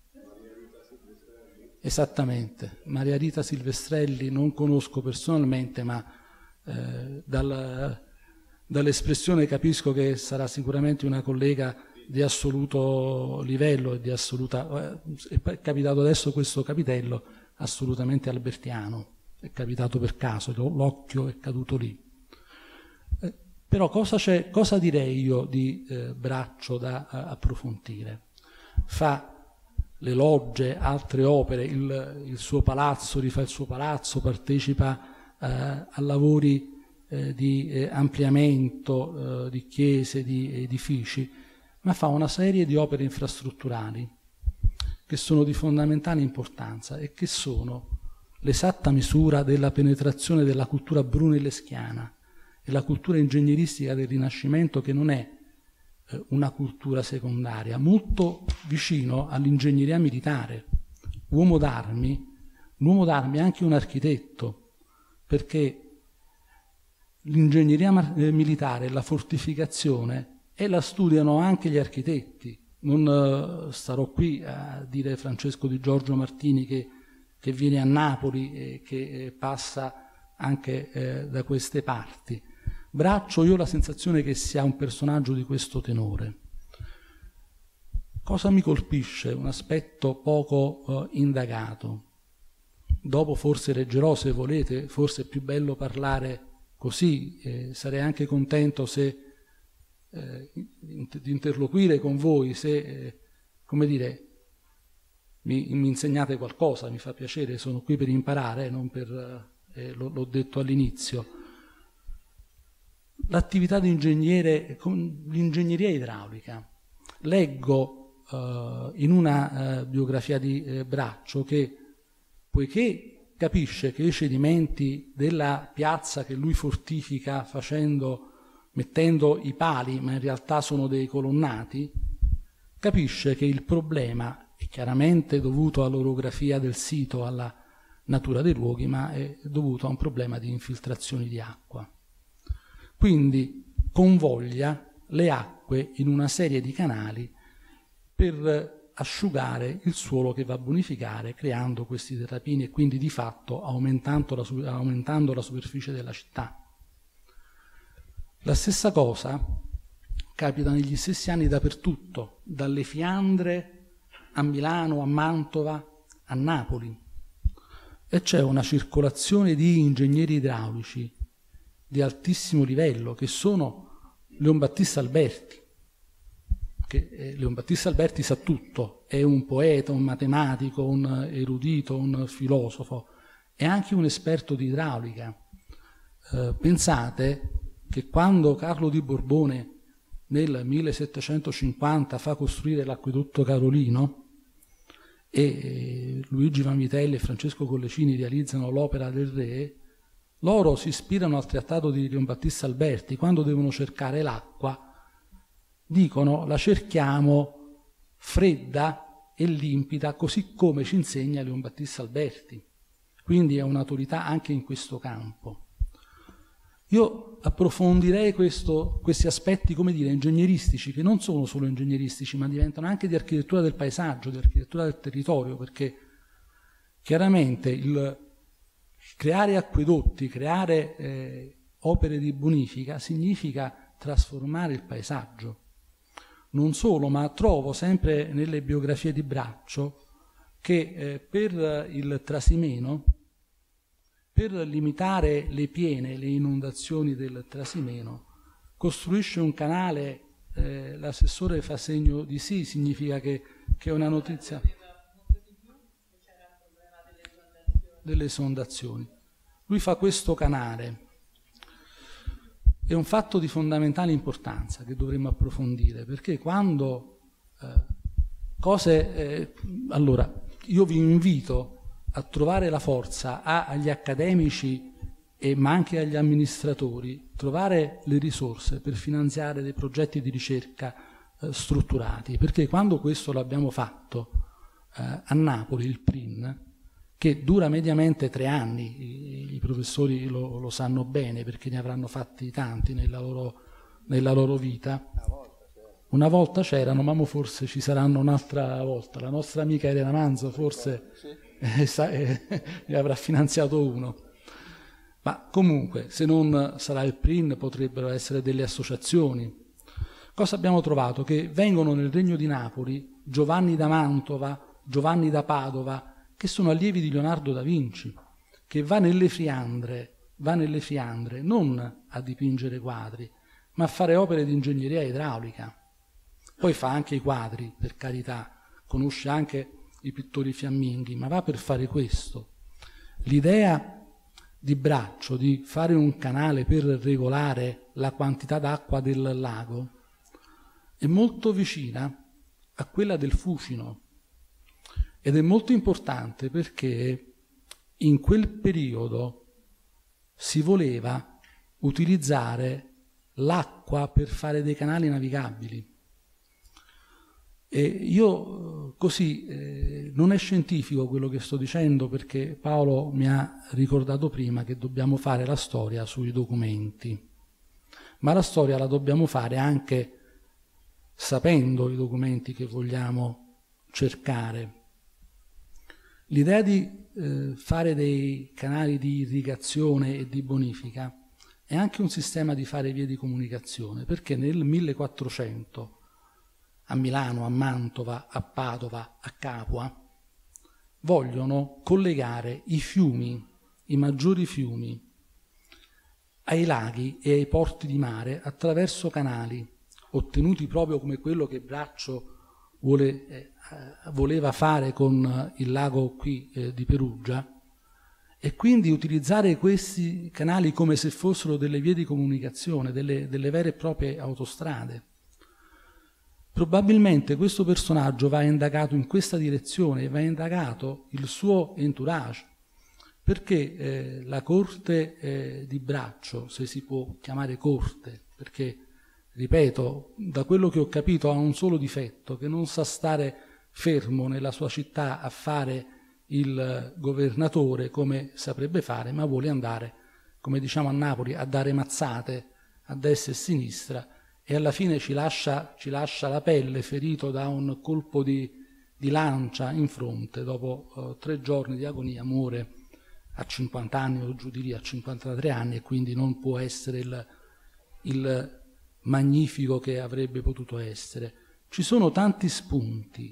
Esattamente, Maria Rita Silvestrelli, non conosco personalmente, ma eh, dal... dall'espressione capisco che sarà sicuramente una collega di assoluto livello e di assoluta... È capitato adesso questo capitello assolutamente albertiano, è capitato per caso, l'occhio è caduto lì. Eh, però cosa, c'è, cosa direi io di eh, Braccio da a, approfondire? Fa le logge, altre opere, il, il suo palazzo, rifà il suo palazzo, partecipa eh, a lavori eh, di eh, ampliamento eh, di chiese, di edifici, ma fa una serie di opere infrastrutturali che sono di fondamentale importanza e che sono l'esatta misura della penetrazione della cultura brunelleschiana e la cultura ingegneristica del Rinascimento, che non è eh, una cultura secondaria, molto vicino all'ingegneria militare. Uomo d'armi, l'uomo d'armi è anche un architetto, perché l'ingegneria militare e la fortificazione e la studiano anche gli architetti. Non uh, starò qui a dire Francesco Di Giorgio Martini che, che viene a Napoli e che eh, passa anche eh, da queste parti. Braccio, io ho la sensazione che sia un personaggio di questo tenore. Cosa mi colpisce? Un aspetto poco uh, indagato. Dopo forse leggerò, se volete, forse è più bello parlare così, eh, sarei anche contento se eh, di interloquire con voi, se, eh, come dire, mi, mi insegnate qualcosa, mi fa piacere, sono qui per imparare, non per, eh, l'ho detto all'inizio. L'attività di ingegnere, l'ingegneria idraulica. Leggo eh, in una eh, biografia di eh, Braccio che, poiché capisce che i cedimenti della piazza che lui fortifica facendo, mettendo i pali, ma in realtà sono dei colonnati, capisce che il problema è chiaramente dovuto all'orografia del sito, alla natura dei luoghi, ma è dovuto a un problema di infiltrazioni di acqua. Quindi convoglia le acque in una serie di canali per asciugare il suolo che va a bonificare, creando questi terrapini e quindi di fatto aumentando la, aumentando la superficie della città. La stessa cosa capita negli stessi anni dappertutto, dalle Fiandre a Milano, a Mantova, a Napoli. E c'è una circolazione di ingegneri idraulici di altissimo livello, che sono Leon Battista Alberti, che eh, Leon Battista Alberti sa tutto, è un poeta, un matematico, un erudito, un filosofo, è anche un esperto di idraulica. Eh, pensate che quando Carlo di Borbone nel millesettecentocinquanta fa costruire l'acquedotto Carolino e eh, Luigi Vanvitelli e Francesco Collecini realizzano l'opera del re, loro si ispirano al trattato di Leon Battista Alberti. Quando devono cercare l'acqua dicono la cerchiamo fredda e limpida, così come ci insegna Leon Battista Alberti. Quindi è un'autorità anche in questo campo. Io approfondirei questo, questi aspetti, come dire, ingegneristici, che non sono solo ingegneristici, ma diventano anche di architettura del paesaggio, di architettura del territorio, perché chiaramente il creare acquedotti, creare eh, opere di bonifica significa trasformare il paesaggio. Non solo, ma trovo sempre nelle biografie di Braccio che eh, per il Trasimeno, per limitare le piene, le inondazioni del Trasimeno, costruisce un canale, eh, l'assessore fa segno di sì, significa che, che è una notizia delle esondazioni. Lui fa questo canale. È un fatto di fondamentale importanza che dovremmo approfondire, perché quando eh, cose... Eh, allora, io vi invito a trovare la forza a, agli accademici, e, ma anche agli amministratori, trovare le risorse per finanziare dei progetti di ricerca eh, strutturati, perché quando questo l'abbiamo fatto eh, a Napoli, il P R I N, che dura mediamente tre anni, i, i professori lo, lo sanno bene perché ne avranno fatti tanti nella loro, nella loro vita. Una volta c'erano, ma forse ci saranno un'altra volta. La nostra amica Elena Manzo forse eh, sa, eh, ne avrà finanziato uno. Ma comunque, se non sarà il P R I N, potrebbero essere delle associazioni. Cosa abbiamo trovato? Che vengono nel Regno di Napoli Giovanni da Mantova, Giovanni da Padova, che sono allievi di Leonardo da Vinci, che va nelle Fiandre, va nelle Fiandre non a dipingere quadri, ma a fare opere di ingegneria idraulica. Poi fa anche i quadri, per carità, conosce anche i pittori fiamminghi, ma va per fare questo. L'idea di Braccio di fare un canale per regolare la quantità d'acqua del lago è molto vicina a quella del Fucino, ed è molto importante perché in quel periodo si voleva utilizzare l'acqua per fare dei canali navigabili. E io così, eh, non è scientifico quello che sto dicendo, perché Paolo mi ha ricordato prima che dobbiamo fare la storia sui documenti, ma la storia la dobbiamo fare anche sapendo i documenti che vogliamo cercare. L'idea di eh, fare dei canali di irrigazione e di bonifica è anche un sistema di fare vie di comunicazione, perché nel millequattrocento a Milano, a Mantova, a Padova, a Capua vogliono collegare i fiumi, i maggiori fiumi, ai laghi e ai porti di mare attraverso canali ottenuti proprio come quello che Braccio vuole, eh, voleva fare con il lago qui eh, di Perugia, e quindi utilizzare questi canali come se fossero delle vie di comunicazione, delle, delle vere e proprie autostrade. Probabilmente questo personaggio va indagato in questa direzione, va indagato il suo entourage, perché eh, la corte eh, di Braccio, se si può chiamare corte, perché, ripeto, da quello che ho capito ha un solo difetto, che non sa stare fermo nella sua città a fare il governatore come saprebbe fare, ma vuole andare, come diciamo a Napoli, a dare mazzate a destra e a sinistra, e alla fine ci lascia, ci lascia la pelle ferito da un colpo di, di lancia in fronte. Dopo uh, tre giorni di agonia muore a cinquanta anni, o giù di lì a cinquantatré anni, e quindi non può essere il, il magnifico che avrebbe potuto essere. Ci sono tanti spunti.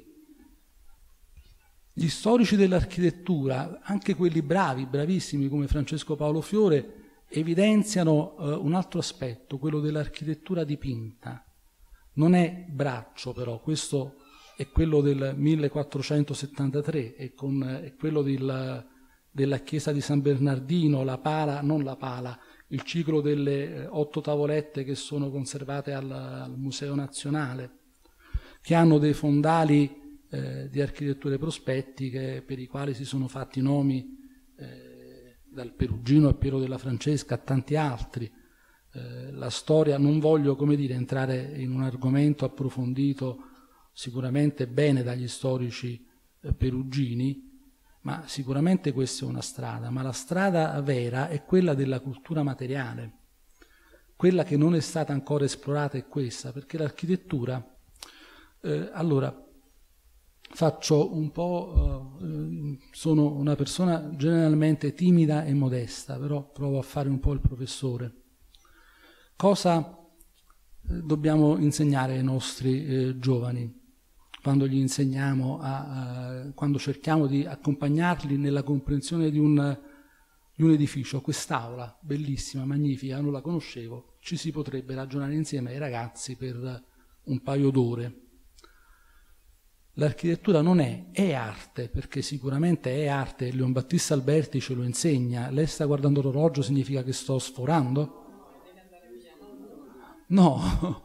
Gli storici dell'architettura, anche quelli bravi, bravissimi come Francesco Paolo Fiore, evidenziano eh, un altro aspetto, quello dell'architettura dipinta. Non è Braccio però, questo è quello del millequattrocentosettantatré, è, con, è quello del, della chiesa di San Bernardino, la pala, non la pala, il ciclo delle eh, otto tavolette che sono conservate al, al Museo Nazionale, che hanno dei fondali Eh, di architetture prospettiche per i quali si sono fatti nomi eh, dal Perugino a Piero della Francesca a tanti altri. Eh, la storia, non voglio come dire entrare in un argomento approfondito sicuramente bene dagli storici eh, perugini, ma sicuramente questa è una strada, ma la strada vera è quella della cultura materiale. Quella che non è stata ancora esplorata è questa, perché l'architettura eh, allora faccio un po', eh, sono una persona generalmente timida e modesta, però provo a fare un po' il professore. Cosa eh, dobbiamo insegnare ai nostri eh, giovani quando gli insegniamo, a, a, quando cerchiamo di accompagnarli nella comprensione di un, di un edificio? Quest'aula, bellissima, magnifica, non la conoscevo, ci si potrebbe ragionare insieme ai ragazzi per un paio d'ore. L'architettura non è, è arte, perché sicuramente è arte, Leon Battista Alberti ce lo insegna. Lei sta guardando l'orologio, significa che sto sforando? No.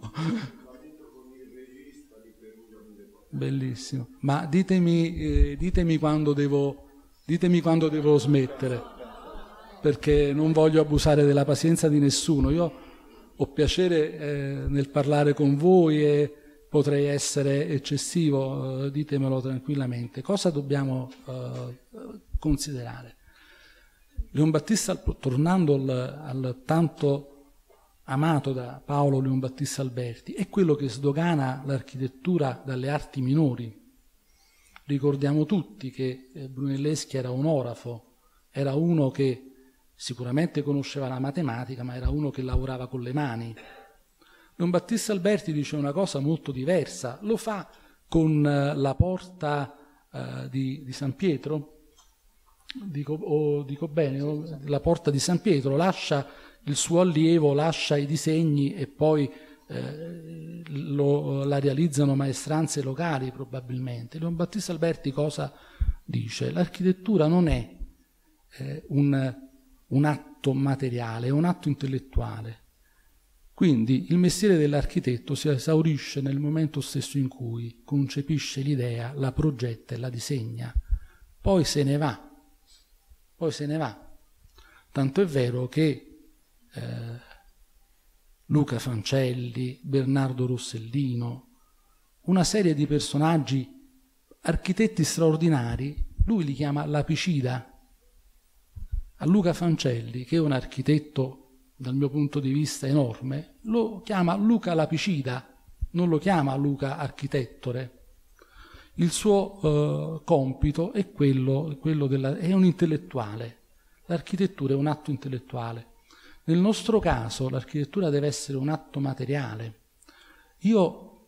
Bellissimo. Ma ditemi, eh, ditemi, quando devo, ditemi quando devo smettere, perché non voglio abusare della pazienza di nessuno. Io ho piacere eh, nel parlare con voi e potrei essere eccessivo, eh, ditemelo tranquillamente. Cosa dobbiamo eh, considerare? Leon Battista, tornando al, al tanto amato da Paolo Leon Battista Alberti, è quello che sdogana l'architettura dalle arti minori. Ricordiamo tutti che eh, Brunelleschi era un orafo, era uno che sicuramente conosceva la matematica, ma era uno che lavorava con le mani. Leon Battista Alberti dice una cosa molto diversa, lo fa con uh, la porta uh, di, di San Pietro, dico, o, dico bene, o, la porta di San Pietro, lascia il suo allievo, lascia i disegni e poi eh, lo, la realizzano maestranze locali probabilmente. Leon Battista Alberti cosa dice? L'architettura non è eh, un, un atto materiale, è un atto intellettuale. Quindi il mestiere dell'architetto si esaurisce nel momento stesso in cui concepisce l'idea, la progetta e la disegna. Poi se ne va, poi se ne va. Tanto è vero che eh, Luca Fancelli, Bernardo Rossellino, una serie di personaggi, architetti straordinari, lui li chiama lapicida. A Luca Fancelli, che è un architetto dal mio punto di vista enorme, lo chiama Luca Lapicida, non lo chiama Luca Architettore. Il suo eh, compito è quello, quello della, è un intellettuale. L'architettura è un atto intellettuale. Nel nostro caso l'architettura deve essere un atto materiale. Io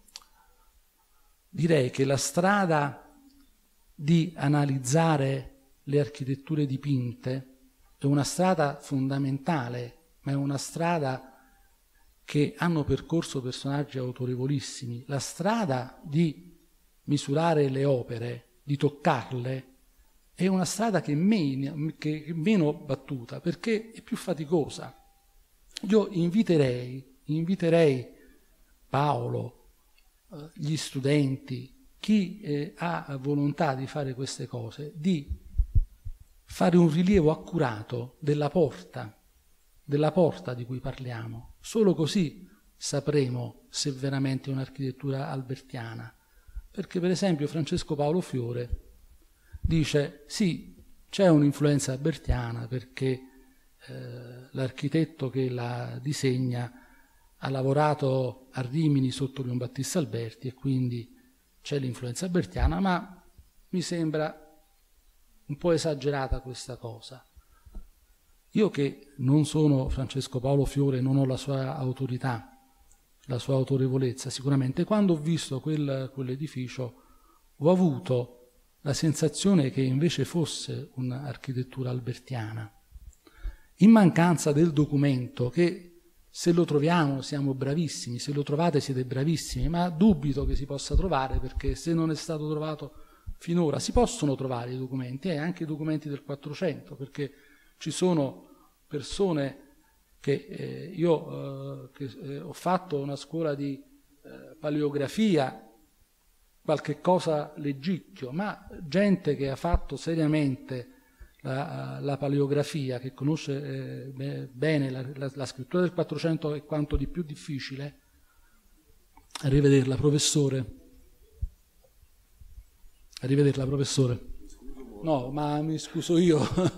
direi che la strada di analizzare le architetture dipinte è una strada fondamentale, ma è una strada che hanno percorso personaggi autorevolissimi. La strada di misurare le opere, di toccarle, è una strada che è meno, che è meno battuta, perché è più faticosa. Io inviterei, inviterei Paolo, eh, gli studenti, chi eh, ha volontà di fare queste cose, di fare un rilievo accurato della porta, della porta di cui parliamo. Solo così sapremo se veramente è un'architettura albertiana. Perché per esempio Francesco Paolo Fiore dice sì, c'è un'influenza albertiana perché eh, l'architetto che la disegna ha lavorato a Rimini sotto Leon Battista Alberti e quindi c'è l'influenza albertiana, ma mi sembra un po' esagerata questa cosa. Io che non sono Francesco Paolo Fiore, non ho la sua autorità, la sua autorevolezza, sicuramente quando ho visto quel, quell'edificio ho avuto la sensazione che invece fosse un'architettura albertiana. In mancanza del documento, che se lo troviamo siamo bravissimi, se lo trovate siete bravissimi, ma dubito che si possa trovare, perché se non è stato trovato finora, si possono trovare i documenti, e eh, anche i documenti del Quattrocento, perché ci sono persone che eh, io eh, che, eh, ho fatto una scuola di eh, paleografia, qualche cosa leggicchio, ma gente che ha fatto seriamente la, la paleografia, che conosce eh, bene la, la, la scrittura del Quattrocento è quanto di più difficile. Arrivederla, professore. Arrivederla, professore. No, ma mi scuso io.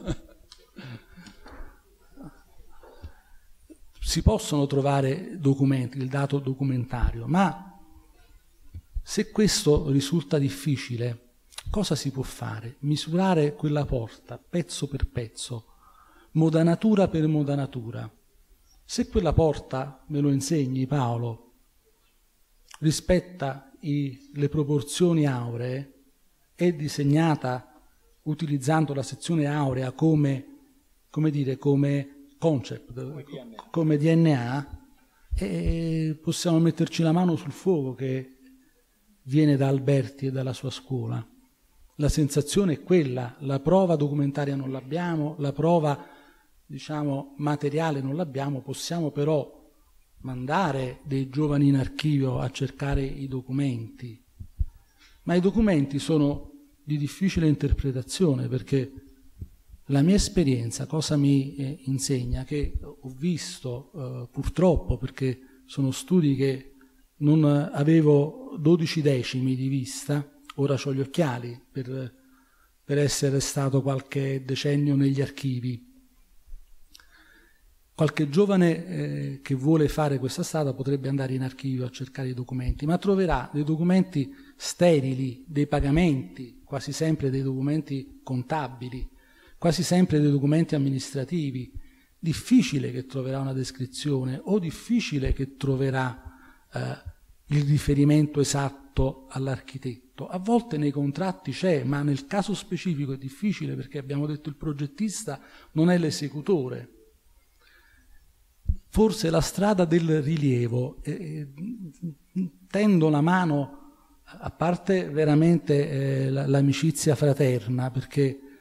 Si possono trovare documenti, il dato documentario, ma se questo risulta difficile, cosa si può fare? Misurare quella porta pezzo per pezzo, modanatura per modanatura. Se quella porta, me lo insegni Paolo, rispetta i, le proporzioni auree, è disegnata utilizzando la sezione aurea come, come dire, come concept, come D N A, e possiamo metterci la mano sul fuoco che viene da Alberti e dalla sua scuola. La sensazione è quella, la prova documentaria non l'abbiamo, la prova, diciamo, materiale non l'abbiamo, possiamo però mandare dei giovani in archivio a cercare i documenti, ma i documenti sono di difficile interpretazione, perché la mia esperienza cosa mi eh, insegna? Che ho visto eh, purtroppo, perché sono studi che non avevo dodici decimi di vista, ora ho gli occhiali per, per essere stato qualche decennio negli archivi. Qualche giovane eh, che vuole fare questa strada potrebbe andare in archivio a cercare i documenti, ma troverà dei documenti sterili, dei pagamenti, quasi sempre dei documenti contabili, quasi sempre dei documenti amministrativi. Difficile che troverà una descrizione o difficile che troverà eh, il riferimento esatto all'architetto. A volte nei contratti c'è, ma nel caso specifico è difficile, perché abbiamo detto il progettista non è l'esecutore. Forse la strada del rilievo, eh, tendo la mano, a parte veramente eh, l'amicizia fraterna, perché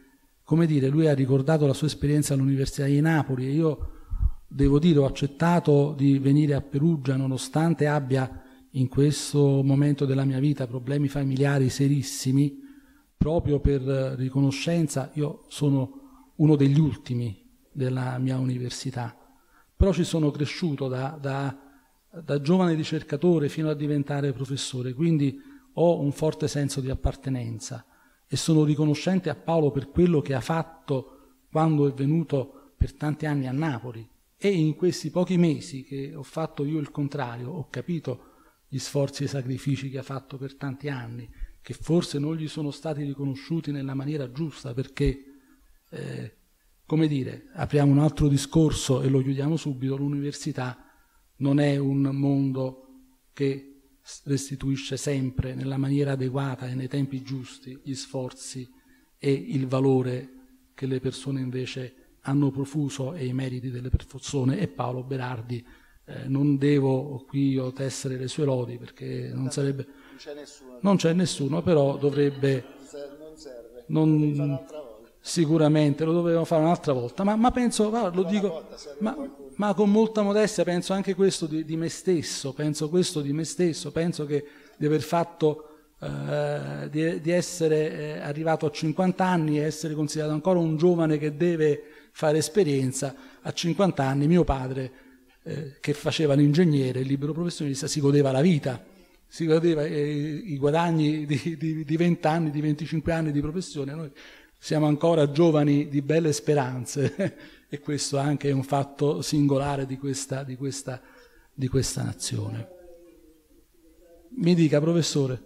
come dire, lui ha ricordato la sua esperienza all'Università di Napoli e io devo dire ho accettato di venire a Perugia nonostante abbia in questo momento della mia vita problemi familiari serissimi, proprio per riconoscenza. Io sono uno degli ultimi della mia università, però ci sono cresciuto da, da, da giovane ricercatore fino a diventare professore, quindi ho un forte senso di appartenenza e sono riconoscente a Paolo per quello che ha fatto quando è venuto per tanti anni a Napoli, e in questi pochi mesi che ho fatto io il contrario, ho capito gli sforzi e i sacrifici che ha fatto per tanti anni, che forse non gli sono stati riconosciuti nella maniera giusta, perché, eh, come dire, apriamo un altro discorso e lo chiudiamo subito, l'università non è un mondo che restituisce sempre nella maniera adeguata e nei tempi giusti gli sforzi e il valore che le persone invece hanno profuso e i meriti delle persone. E Paolo Berardi, eh, non devo qui io tessere le sue lodi perché non sarebbe, non c'è nessuno, non c'è nessuno, però dovrebbe, non serve, non, sicuramente lo dovevamo fare un'altra volta, ma, ma penso, va, lo dico, ma, ma con molta modestia penso anche questo di, di me stesso, penso questo di me stesso, penso che di aver fatto, eh, di, di essere eh, arrivato a cinquanta anni e essere considerato ancora un giovane che deve fare esperienza. A cinquanta anni mio padre, eh, che faceva l'ingegnere, il libero professionista, si godeva la vita, si godeva eh, i guadagni di, di, di venti anni, di venticinque anni di professione. Noi siamo ancora giovani di belle speranze e questo anche è un fatto singolare di questa, di questa, di questa nazione. Mi dica, professore.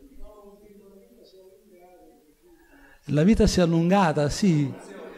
La vita si è allungata, sì.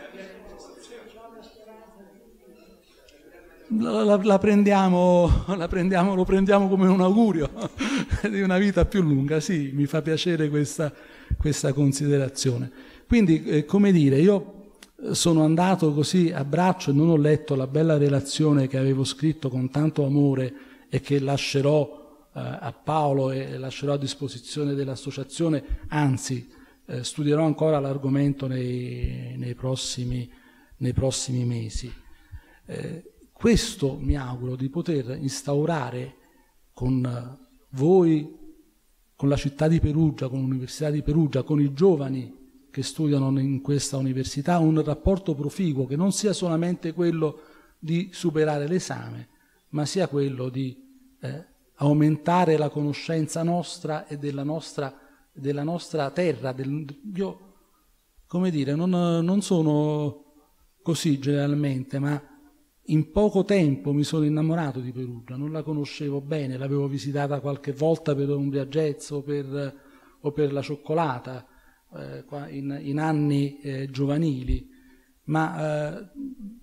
La, la, la, prendiamo, la prendiamo, lo prendiamo come un augurio di una vita più lunga, sì, mi fa piacere questa, questa considerazione. Quindi, eh, come dire, io sono andato così a braccio e non ho letto la bella relazione che avevo scritto con tanto amore e che lascerò eh, a Paolo e lascerò a disposizione dell'associazione, anzi eh, studierò ancora l'argomento nei, nei, prossimi, nei prossimi mesi. Eh, questo mi auguro di poter instaurare con voi, con la città di Perugia, con l'Università di Perugia, con i giovani che studiano in questa università, un rapporto proficuo che non sia solamente quello di superare l'esame, ma sia quello di eh, aumentare la conoscenza nostra e della nostra, della nostra terra. Del, io, come dire, non, non sono così generalmente, ma in poco tempo mi sono innamorato di Perugia, non la conoscevo bene, l'avevo visitata qualche volta per un viaggetto o per, o per la cioccolata, eh, in, in anni eh, giovanili, ma eh,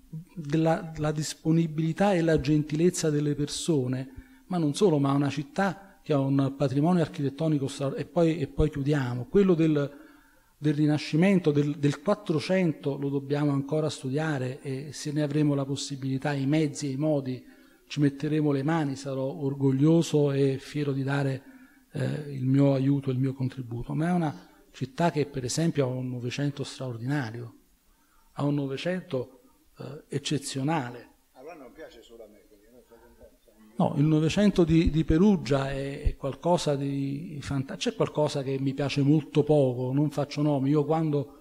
la, la disponibilità e la gentilezza delle persone, ma non solo, ma una città che ha un patrimonio architettonico straordinario. E poi, e poi chiudiamo, quello del, del Rinascimento, del, del Quattrocento lo dobbiamo ancora studiare, e se ne avremo la possibilità, i mezzi e i modi, ci metteremo le mani, sarò orgoglioso e fiero di dare eh, il mio aiuto, il mio contributo. Ma è una città che per esempio ha un Novecento straordinario, ha un Novecento eh, eccezionale. Allora non piace solo a me, quindi non sto contento. No, il Novecento di, di Perugia è, è qualcosa di fantastico. C'è qualcosa che mi piace molto poco, non faccio nomi. Io quando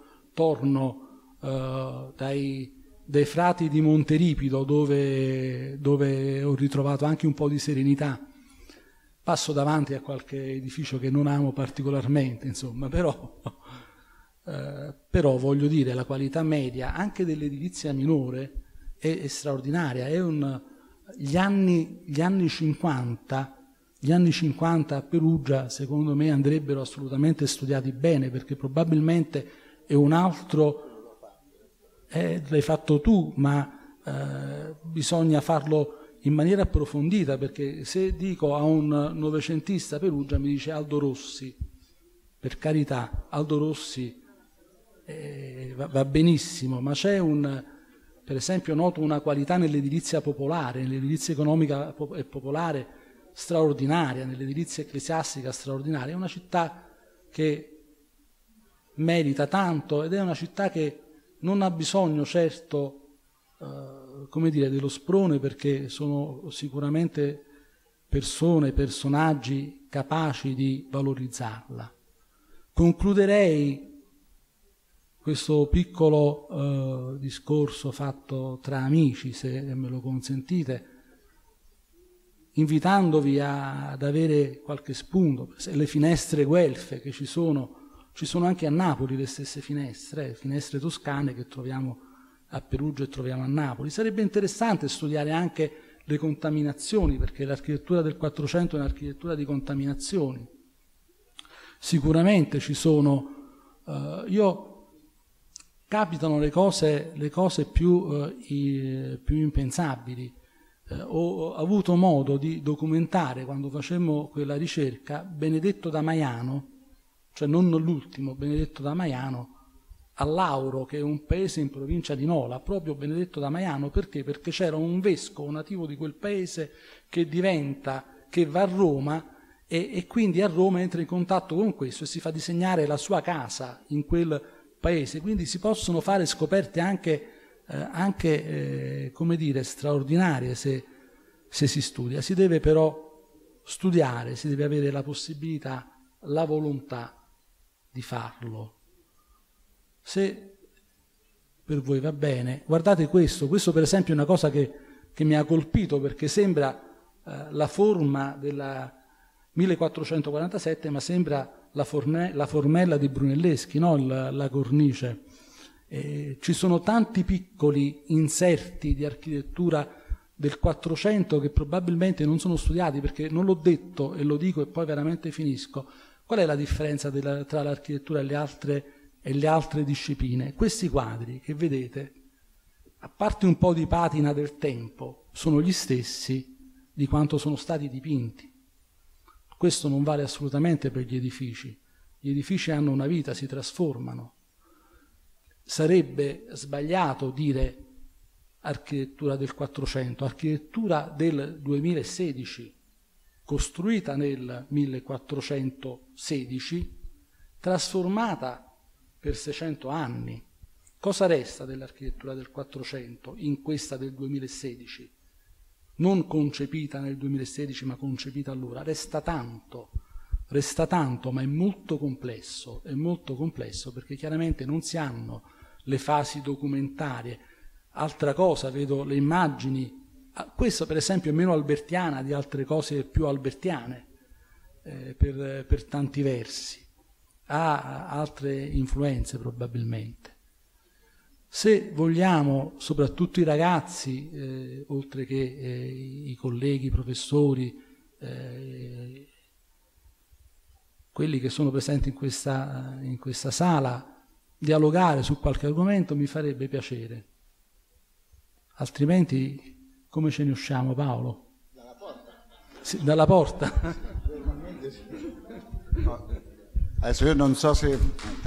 torno eh, dai, dai frati di Monteripido, dove, dove ho ritrovato anche un po' di serenità, passo davanti a qualche edificio che non amo particolarmente, insomma, però, eh, però voglio dire, la qualità media anche dell'edilizia minore è, è straordinaria. È un, gli, anni, gli anni cinquanta, gli anni cinquanta a Perugia, secondo me, andrebbero assolutamente studiati bene, perché probabilmente è un altro, eh, l'hai fatto tu, ma eh, bisogna farlo in maniera approfondita, perché se dico a un novecentista Perugia mi dice Aldo Rossi, per carità, Aldo Rossi eh, va, va benissimo, ma c'è un, per esempio noto una qualità nell'edilizia popolare, nell'edilizia economica e popolare straordinaria, nell'edilizia ecclesiastica straordinaria. È una città che merita tanto ed è una città che non ha bisogno certo, eh, come dire, dello sprone, perché sono sicuramente persone, personaggi capaci di valorizzarla. Concluderei questo piccolo eh, discorso fatto tra amici, se me lo consentite, invitandovi a, ad avere qualche spunto. Le finestre guelfe che ci sono, ci sono anche a Napoli le stesse finestre, eh, finestre toscane che troviamo a Perugia e troviamo a Napoli. Sarebbe interessante studiare anche le contaminazioni, perché l'architettura del Quattrocento è un'architettura di contaminazioni. Sicuramente ci sono, eh, io capitano le cose, le cose più, eh, i, più impensabili. Eh, ho avuto modo di documentare, quando facemmo quella ricerca, Benedetto da Maiano, cioè non l'ultimo, Benedetto da Maiano, a Lauro, che è un paese in provincia di Nola, proprio Benedetto da Maiano. Perché? Perché c'era un vescovo nativo di quel paese che diventa, che va a Roma e, e quindi a Roma entra in contatto con questo e si fa disegnare la sua casa in quel paese. Quindi si possono fare scoperte anche Eh, anche, eh, come dire, straordinarie se, se si studia. Si deve però studiare, si deve avere la possibilità, la volontà di farlo. Se per voi va bene, guardate questo, questo per esempio è una cosa che, che mi ha colpito, perché sembra eh, la forma della millequattrocentoquarantasette, ma sembra la, forne, la formella di Brunelleschi, no? la, la cornice. Eh, ci sono tanti piccoli inserti di architettura del Quattrocento che probabilmente non sono studiati, perché non l'ho detto e lo dico e poi veramente finisco. Qual è la differenza della, tra l'architettura e le, altre, e le altre discipline? Questi quadri che vedete, a parte un po' di patina del tempo, sono gli stessi di quanto sono stati dipinti. Questo non vale assolutamente per gli edifici. Gli edifici hanno una vita, si trasformano. Sarebbe sbagliato dire architettura del Quattrocento, architettura del duemilasedici, costruita nel millequattrocentosedici, trasformata per seicento anni. Cosa resta dell'architettura del Quattrocento in questa del duemilasedici? Non concepita nel duemilasedici, ma concepita allora. Resta tanto, resta tanto, ma è molto complesso, è molto complesso perché chiaramente non si hanno le fasi documentarie. Altra cosa, vedo le immagini, questa per esempio è meno albertiana di altre cose più albertiane, eh, per, per tanti versi, ha altre influenze probabilmente. Se vogliamo, soprattutto i ragazzi, eh, oltre che eh, i colleghi, i professori, eh, quelli che sono presenti in questa, in questa sala, dialogare su qualche argomento, mi farebbe piacere. Altrimenti come ce ne usciamo, Paolo? Dalla porta. Sì, dalla porta. No. Adesso io non so se...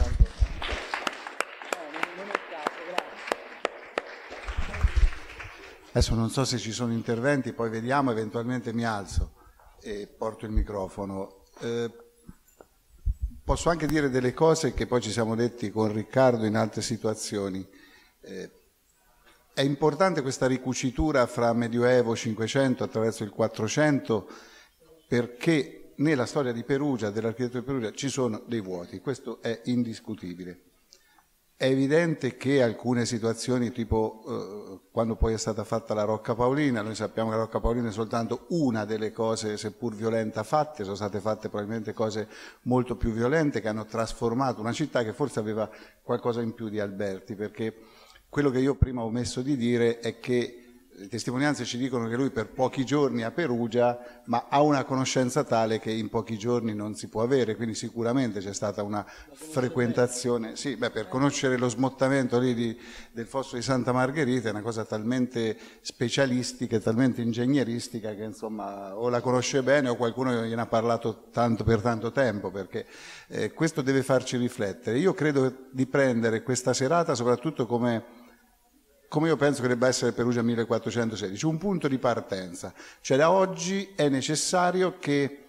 Adesso non so se ci sono interventi, poi vediamo, eventualmente mi alzo e porto il microfono. Eh, posso anche dire delle cose che poi ci siamo detti con Riccardo in altre situazioni. Eh, è importante questa ricucitura fra Medioevo, Cinquecento attraverso il Quattrocento, perché nella storia di Perugia, dell'architettura di Perugia, ci sono dei vuoti, questo è indiscutibile. È evidente che alcune situazioni, tipo eh, quando poi è stata fatta la Rocca Paolina, noi sappiamo che la Rocca Paolina è soltanto una delle cose, seppur violenta, fatte, sono state fatte probabilmente cose molto più violente che hanno trasformato una città che forse aveva qualcosa in più di Alberti, perché quello che io prima ho omesso di dire è che le testimonianze ci dicono che lui per pochi giorni a Perugia, ma ha una conoscenza tale che in pochi giorni non si può avere, quindi sicuramente c'è stata una frequentazione, sì, beh, per conoscere lo smottamento lì di, del fosso di Santa Margherita è una cosa talmente specialistica e talmente ingegneristica che insomma o la conosce bene o qualcuno gliene ha parlato tanto per tanto tempo, perché eh, questo deve farci riflettere. Io credo di prendere questa serata soprattutto come... come io penso che debba essere Perugia millequattrocentosedici, un punto di partenza. Cioè da oggi è necessario che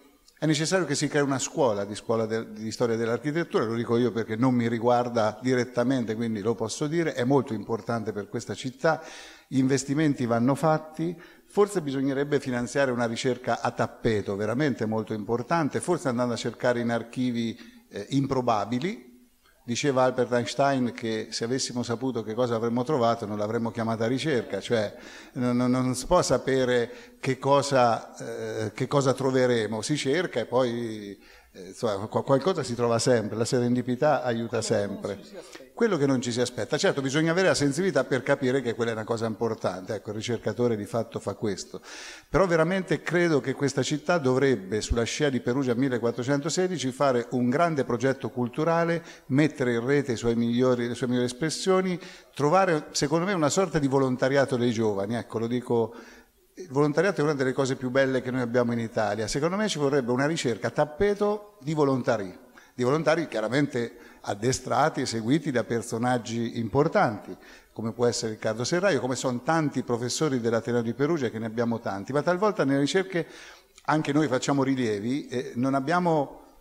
È necessario che si crei una scuola di, scuola de, di storia dell'architettura, lo dico io perché non mi riguarda direttamente, quindi lo posso dire, è molto importante per questa città, gli investimenti vanno fatti, forse bisognerebbe finanziare una ricerca a tappeto, veramente molto importante, forse andando a cercare in archivi eh, improbabili. Diceva Albert Einstein che se avessimo saputo che cosa avremmo trovato non l'avremmo chiamata ricerca, cioè non, non, non si può sapere che cosa, eh, che cosa troveremo, si cerca e poi eh, insomma, qualcosa si trova sempre, la serendipità aiuta sempre. Quello che non ci si aspetta, certo bisogna avere la sensibilità per capire che quella è una cosa importante, ecco il ricercatore di fatto fa questo, però veramente credo che questa città dovrebbe sulla scia di Perugia millequattrocentosedici fare un grande progetto culturale, mettere in rete i suoi migliori, le sue migliori espressioni, trovare secondo me una sorta di volontariato dei giovani, ecco lo dico. Il volontariato è una delle cose più belle che noi abbiamo in Italia, secondo me ci vorrebbe una ricerca a tappeto di volontari, di volontari chiaramente addestrati e seguiti da personaggi importanti, come può essere Riccardo Serraio, come sono tanti professori dell'Ateneo di Perugia, che ne abbiamo tanti, ma talvolta nelle ricerche anche noi facciamo rilievi e non abbiamo...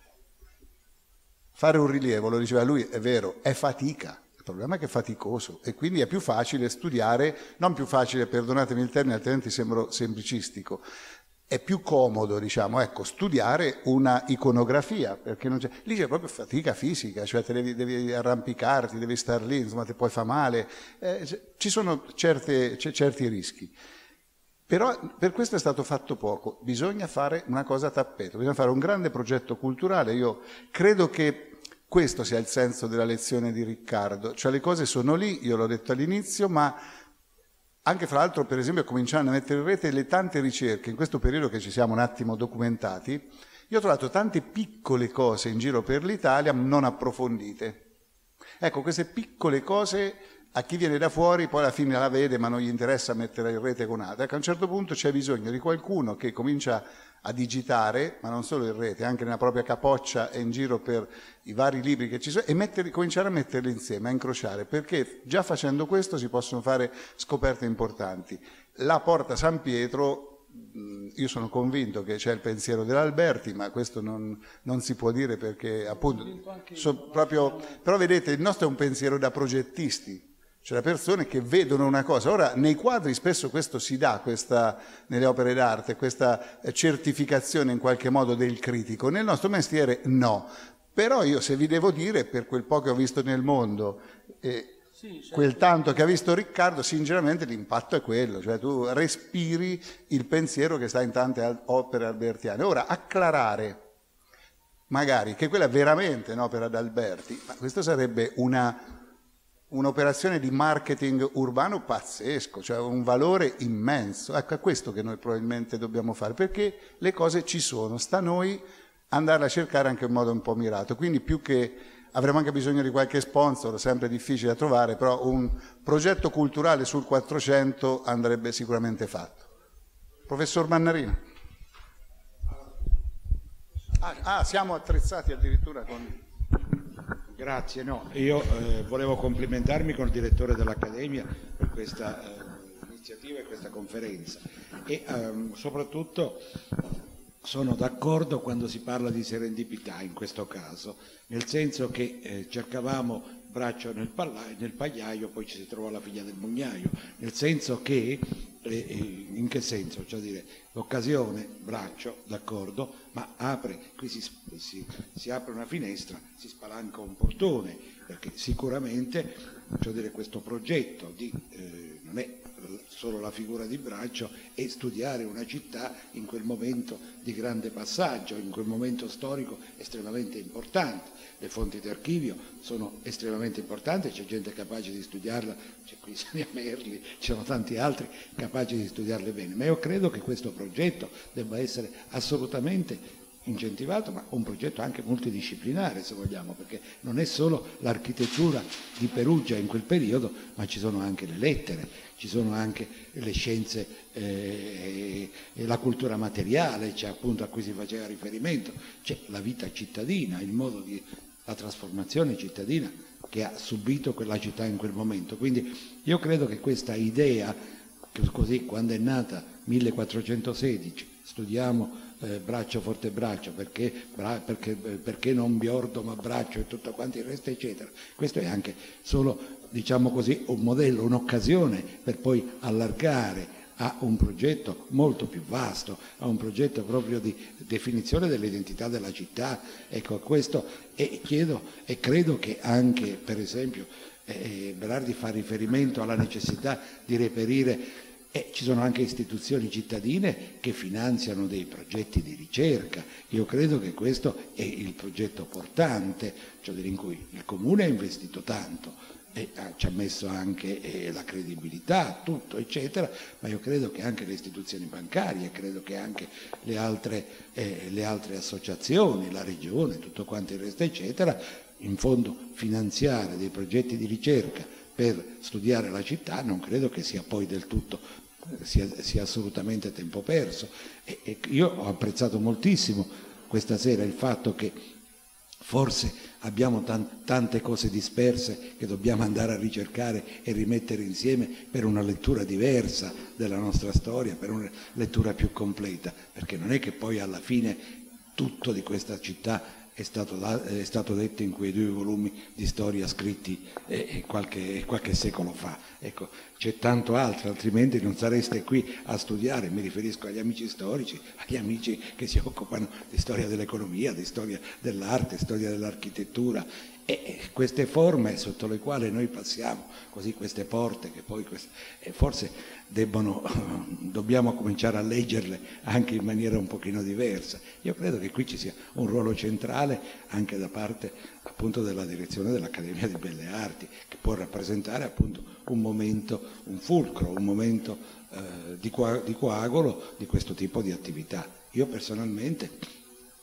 Fare un rilievo, lo diceva lui, è vero, è fatica. Il problema è che è faticoso e quindi è più facile studiare, non più facile, perdonatemi il termine, altrimenti sembro semplicistico, è più comodo, diciamo, ecco, studiare una iconografia, perché non c'è, lì c'è proprio fatica fisica, cioè te devi, devi arrampicarti, devi star lì, insomma, ti poi fa male, eh, ci sono certe, certi rischi. Però per questo è stato fatto poco, bisogna fare una cosa a tappeto, bisogna fare un grande progetto culturale, io credo che questo sia il senso della lezione di Riccardo, cioè le cose sono lì, io l'ho detto all'inizio, ma anche fra l'altro per esempio cominciando a mettere in rete le tante ricerche, in questo periodo che ci siamo un attimo documentati, io ho trovato tante piccole cose in giro per l'Italia non approfondite. Ecco, queste piccole cose a chi viene da fuori poi alla fine la vede ma non gli interessa mettere in rete con altri. Ecco, a un certo punto c'è bisogno di qualcuno che comincia a digitare, ma non solo in rete, anche nella propria capoccia e in giro per i vari libri che ci sono, e mettere, cominciare a metterli insieme, a incrociare, perché già facendo questo si possono fare scoperte importanti. La Porta San Pietro, io sono convinto che c'è il pensiero dell'Alberti, ma questo non, non si può dire perché appunto, so, proprio, però vedete, il nostro è un pensiero da progettisti, cioè da persone che vedono una cosa. Ora, nei quadri spesso questo si dà, questa, nelle opere d'arte, questa certificazione in qualche modo del critico. Nel nostro mestiere no. Però io se vi devo dire, per quel po' che ho visto nel mondo, eh, sì, certo, quel tanto che ha visto Riccardo, sinceramente l'impatto è quello. Cioè tu respiri il pensiero che sta in tante opere albertiane. Ora, acclarare magari che quella è veramente un'opera d'Alberti, ma questo sarebbe una... un'operazione di marketing urbano pazzesco, cioè un valore immenso. Ecco, è questo che noi probabilmente dobbiamo fare, perché le cose ci sono, sta a noi andarle a cercare anche in modo un po' mirato. Quindi più che avremo anche bisogno di qualche sponsor, sempre difficile da trovare, però un progetto culturale sul quattrocento andrebbe sicuramente fatto. Professor Mannarino. Ah, ah siamo attrezzati addirittura con... Grazie, no, io eh, volevo complimentarmi con il direttore dell'Accademia per questa eh, iniziativa e questa conferenza e ehm, soprattutto sono d'accordo quando si parla di serendipità in questo caso, nel senso che eh, cercavamo braccio nel, nel pagliaio, poi ci si trova la figlia del mugnaio, nel senso che, eh, in che senso? Cioè dire, l'occasione, braccio, d'accordo, ma apre, qui si, si, si apre una finestra, si spalanca un portone, perché sicuramente, cioè dire, questo progetto di, eh, non è solo la figura di braccio, è studiare una città in quel momento di grande passaggio, in quel momento storico estremamente importante. Le fonti di archivio sono estremamente importanti, c'è gente capace di studiarla, c'è qui Sonia Merli, ci sono tanti altri capaci di studiarle bene, ma io credo che questo progetto debba essere assolutamente incentivato, ma un progetto anche multidisciplinare se vogliamo, perché non è solo l'architettura di Perugia in quel periodo, ma ci sono anche le lettere, ci sono anche le scienze eh, e la cultura materiale, cioè appunto a cui si faceva riferimento, c'è la vita cittadina, il modo di la trasformazione cittadina che ha subito quella città in quel momento. Quindi io credo che questa idea, che così quando è nata millequattrocentosedici, studiamo eh, braccio forte braccio, perché, bra, perché, perché non biordo ma braccio e tutto quanto il resto eccetera. Questo è anche solo, diciamo così, un modello, un'occasione per poi allargare a un progetto molto più vasto, a un progetto proprio di definizione dell'identità della città. Ecco, questo, e chiedo e credo che anche, per esempio, eh, Belardi fa riferimento alla necessità di reperire, e ci sono anche istituzioni cittadine che finanziano dei progetti di ricerca. Io credo che questo è il progetto portante, cioè in cui il Comune ha investito tanto, e ci ha messo anche eh, la credibilità, tutto eccetera, ma io credo che anche le istituzioni bancarie, credo che anche le altre, eh, le altre associazioni, la regione, tutto quanto il resto eccetera, in fondo finanziare dei progetti di ricerca per studiare la città non credo che sia poi del tutto, sia, sia assolutamente tempo perso. E, e io ho apprezzato moltissimo questa sera il fatto che forse abbiamo tante cose disperse che dobbiamo andare a ricercare e rimettere insieme per una lettura diversa della nostra storia, per una lettura più completa, perché non è che poi alla fine tutto di questa città è stato, è stato detto in quei due volumi di storia scritti eh, qualche, qualche secolo fa. Ecco, c'è tanto altro, altrimenti non sareste qui a studiare. Mi riferisco agli amici storici, agli amici che si occupano di storia dell'economia, di storia dell'arte, storia dell'architettura, e queste forme sotto le quali noi passiamo, così queste porte che poi queste, eh, forse debbono, dobbiamo cominciare a leggerle anche in maniera un pochino diversa. Io credo che qui ci sia un ruolo centrale anche da parte appunto della direzione dell'Accademia di Belle Arti, che può rappresentare appunto un momento, un fulcro, un momento eh, di, di coagulo di questo tipo di attività. Io personalmente,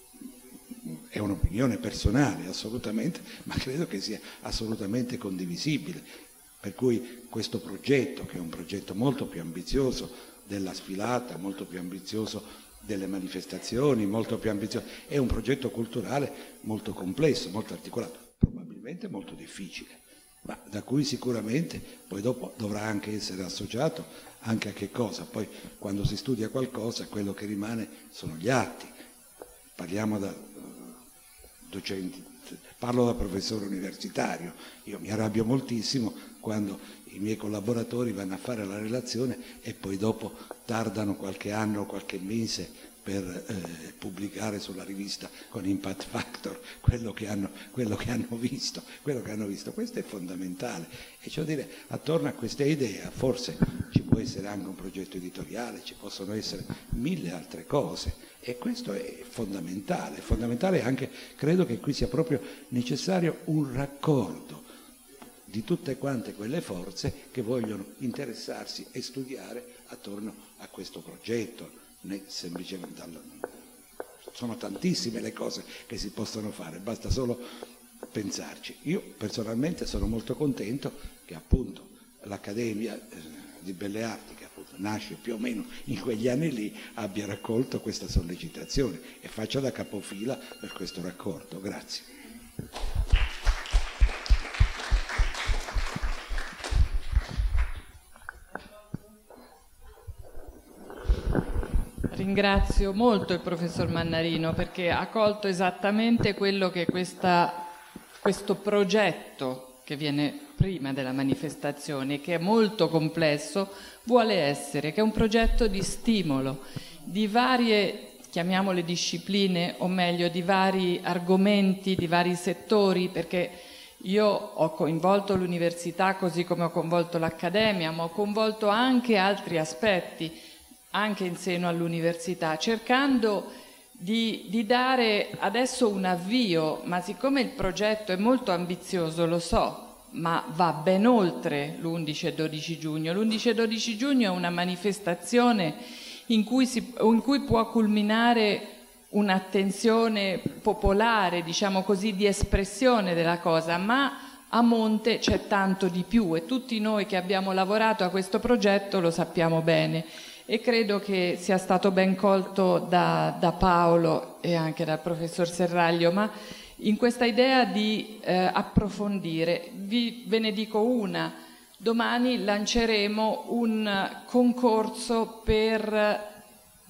è un'opinione personale assolutamente, ma credo che sia assolutamente condivisibile, per cui questo progetto, che è un progetto molto più ambizioso della sfilata, molto più ambizioso delle manifestazioni, molto più ambizioso, è un progetto culturale molto complesso, molto articolato, probabilmente molto difficile, ma da cui sicuramente poi dopo dovrà anche essere associato anche a che cosa? Poi quando si studia qualcosa quello che rimane sono gli atti. Parliamo da docenti, parlo da professore universitario, io mi arrabbio moltissimo quando i miei collaboratori vanno a fare la relazione e poi dopo tardano qualche anno o qualche mese per eh, pubblicare sulla rivista con Impact Factor quello che, hanno, quello che hanno visto, quello che hanno visto. Questo è fondamentale, e cioè dire, attorno a questa idea forse ci può essere anche un progetto editoriale, ci possono essere mille altre cose, e questo è fondamentale, è fondamentale anche, credo che qui sia proprio necessario un raccordo di tutte quante quelle forze che vogliono interessarsi e studiare attorno a questo progetto. Né semplicemente, sono tantissime le cose che si possono fare, basta solo pensarci. Io personalmente sono molto contento che appunto l'Accademia di Belle Arti, che appunto nasce più o meno in quegli anni lì, abbia raccolto questa sollecitazione, e faccia da capofila per questo raccordo. Grazie. Ringrazio molto il professor Mannarino perché ha colto esattamente quello che questa, questo progetto che viene prima della manifestazione, che è molto complesso, vuole essere, che è un progetto di stimolo di varie, chiamiamole discipline, o meglio di vari argomenti, di vari settori, perché io ho coinvolto l'università così come ho coinvolto l'Accademia, ma ho coinvolto anche altri aspetti anche in seno all'università, cercando di, di dare adesso un avvio, ma siccome il progetto è molto ambizioso, lo so, ma va ben oltre l'undici e dodici giugno. L'undici e dodici giugno è una manifestazione in cui, si, in cui può culminare un'attenzione popolare, diciamo così, di espressione della cosa, ma a monte c'è tanto di più, e tutti noi che abbiamo lavorato a questo progetto lo sappiamo bene. E credo che sia stato ben colto da, da Paolo e anche dal professor Serraglio, ma in questa idea di eh, approfondire, vi, ve ne dico una: domani lanceremo un concorso per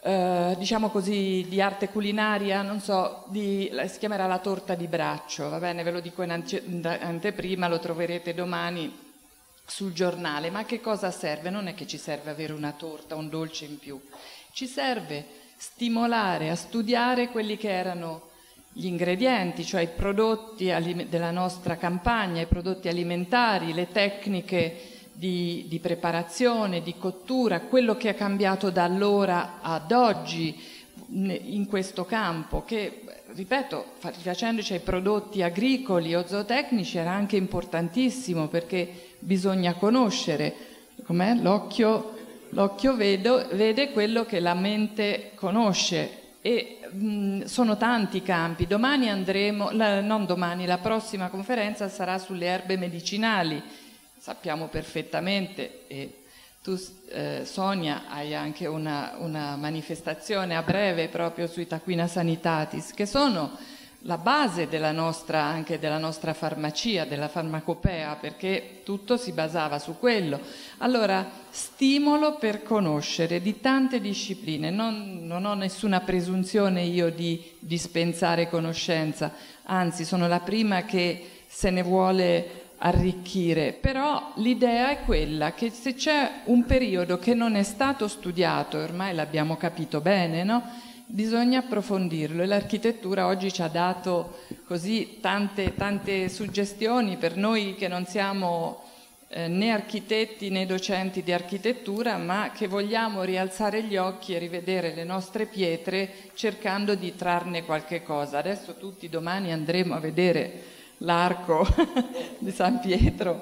eh, diciamo così, di arte culinaria, non so, di, si chiamerà la torta di braccio, va bene, ve lo dico in ante, in anteprima, lo troverete domani sul giornale. Ma a che cosa serve? Non è che ci serve avere una torta, un dolce in più, ci serve stimolare a studiare quelli che erano gli ingredienti, cioè i prodotti della nostra campagna, i prodotti alimentari, le tecniche di, di preparazione, di cottura, quello che è cambiato da allora ad oggi in questo campo, che, ripeto, facendoci ai prodotti agricoli o zootecnici era anche importantissimo, perché bisogna conoscere, com'è? L'occhio, l'occhio vedo, vede quello che la mente conosce. E mh, sono tanti i campi. Domani andremo, la, non domani, la prossima conferenza sarà sulle erbe medicinali. Sappiamo perfettamente, e tu eh, Sonia hai anche una, una manifestazione a breve proprio sui Taquina Sanitatis, che sono la base della nostra, anche della nostra farmacia, della farmacopea, perché tutto si basava su quello. Allora, stimolo per conoscere di tante discipline. Non, non ho nessuna presunzione io di dispensare conoscenza, anzi sono la prima che se ne vuole arricchire, però l'idea è quella che se c'è un periodo che non è stato studiato, e ormai l'abbiamo capito bene, no? Bisogna approfondirlo, e l'architettura oggi ci ha dato così tante, tante suggestioni per noi che non siamo eh, né architetti né docenti di architettura, ma che vogliamo rialzare gli occhi e rivedere le nostre pietre cercando di trarne qualche cosa. Adesso tutti domani andremo a vedere l'arco di San Pietro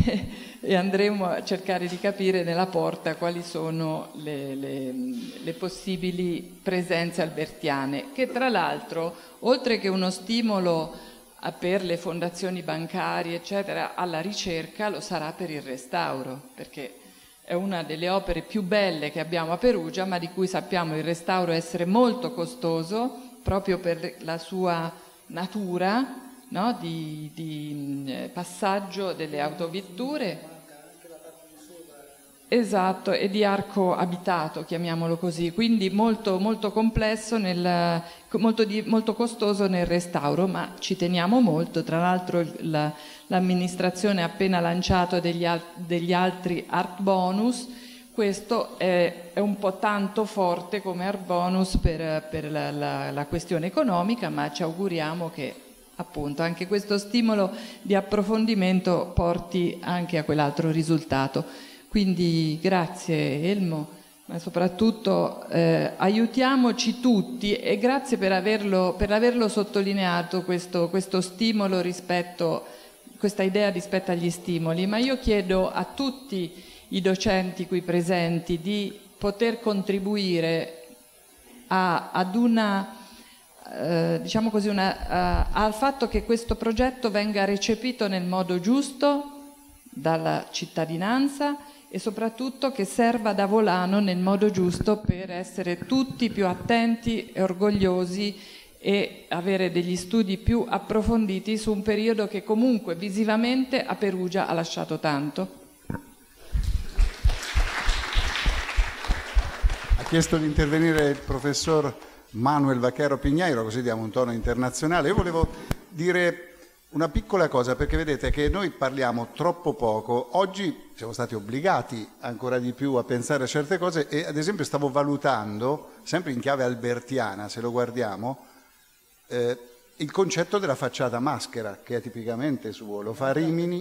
e andremo a cercare di capire nella porta quali sono le, le, le possibili presenze albertiane, che tra l'altro, oltre che uno stimolo per le fondazioni bancarie eccetera alla ricerca, lo sarà per il restauro, perché è una delle opere più belle che abbiamo a Perugia, ma di cui sappiamo il restauro essere molto costoso proprio per la sua natura, no? di, di passaggio delle autovetture, esatto, e di arco abitato, chiamiamolo così, quindi molto, molto complesso, nel, molto, di, molto costoso nel restauro, ma ci teniamo molto. Tra l'altro la, l'amministrazione ha appena lanciato degli, al, degli altri art bonus. Questo è, è un po' tanto forte come art bonus per, per la, la, la questione economica, ma ci auguriamo che appunto anche questo stimolo di approfondimento porti anche a quell'altro risultato. Quindi grazie Elmo, ma soprattutto eh, aiutiamoci tutti, e grazie per averlo, per averlo sottolineato questo, questo stimolo rispetto, questa idea rispetto agli stimoli. Ma io chiedo a tutti i docenti qui presenti di poter contribuire a, ad una Eh, diciamo così, una, uh, al fatto che questo progetto venga recepito nel modo giusto dalla cittadinanza, e soprattutto che serva da volano nel modo giusto per essere tutti più attenti e orgogliosi e avere degli studi più approfonditi su un periodo che comunque visivamente a Perugia ha lasciato tanto. Ha chiesto di intervenire il professor Manuel Vaquero Piñeiro, così diamo un tono internazionale. Io volevo dire una piccola cosa, perché vedete che noi parliamo troppo poco. Oggi siamo stati obbligati ancora di più a pensare a certe cose, e ad esempio stavo valutando, sempre in chiave albertiana, se lo guardiamo, eh, il concetto della facciata maschera, che è tipicamente suo, lo fa Rimini.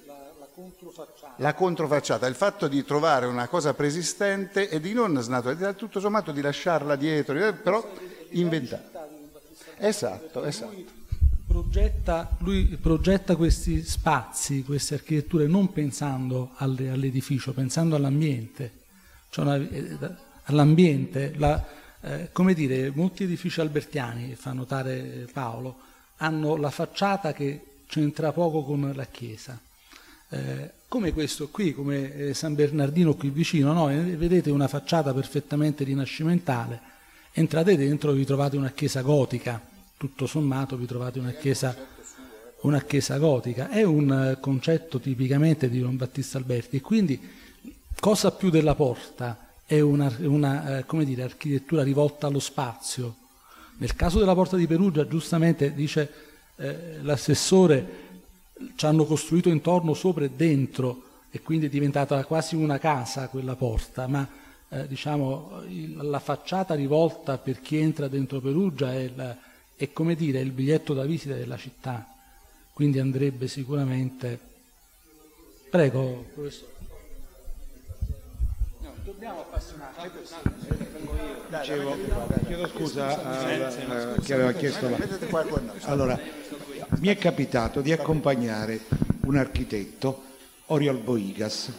La controfacciata, il fatto di trovare una cosa preesistente e di non snaturare, tutto sommato di lasciarla dietro, però inventare. Esatto, esatto. Lui progetta, lui progetta questi spazi, queste architetture non pensando alle, all'edificio, pensando all'ambiente. Cioè una, all'ambiente, la, eh, come dire, molti edifici albertiani, fa notare Paolo, hanno la facciata che c'entra poco con la chiesa. Eh, come questo qui, come eh, San Bernardino qui vicino, no? Vedete una facciata perfettamente rinascimentale, entrate dentro, vi trovate una chiesa gotica, tutto sommato vi trovate una chiesa, una chiesa gotica. È un concetto tipicamente di Don Battista Alberti, e quindi cosa più della porta è una, una eh, come dire, architettura rivolta allo spazio. Nel caso della Porta di Perugia, giustamente dice eh, l'assessore, ci hanno costruito intorno, sopra e dentro, e quindi è diventata quasi una casa quella porta, ma eh, diciamo il, la facciata rivolta per chi entra dentro Perugia è, la, è come dire il biglietto da visita della città, quindi andrebbe sicuramente. Prego, professore. No, dobbiamo appassionarci. Dicevo, chiedo scusa a chi aveva chiesto la... Allora, mi è capitato di accompagnare un architetto, Oriol Boigas,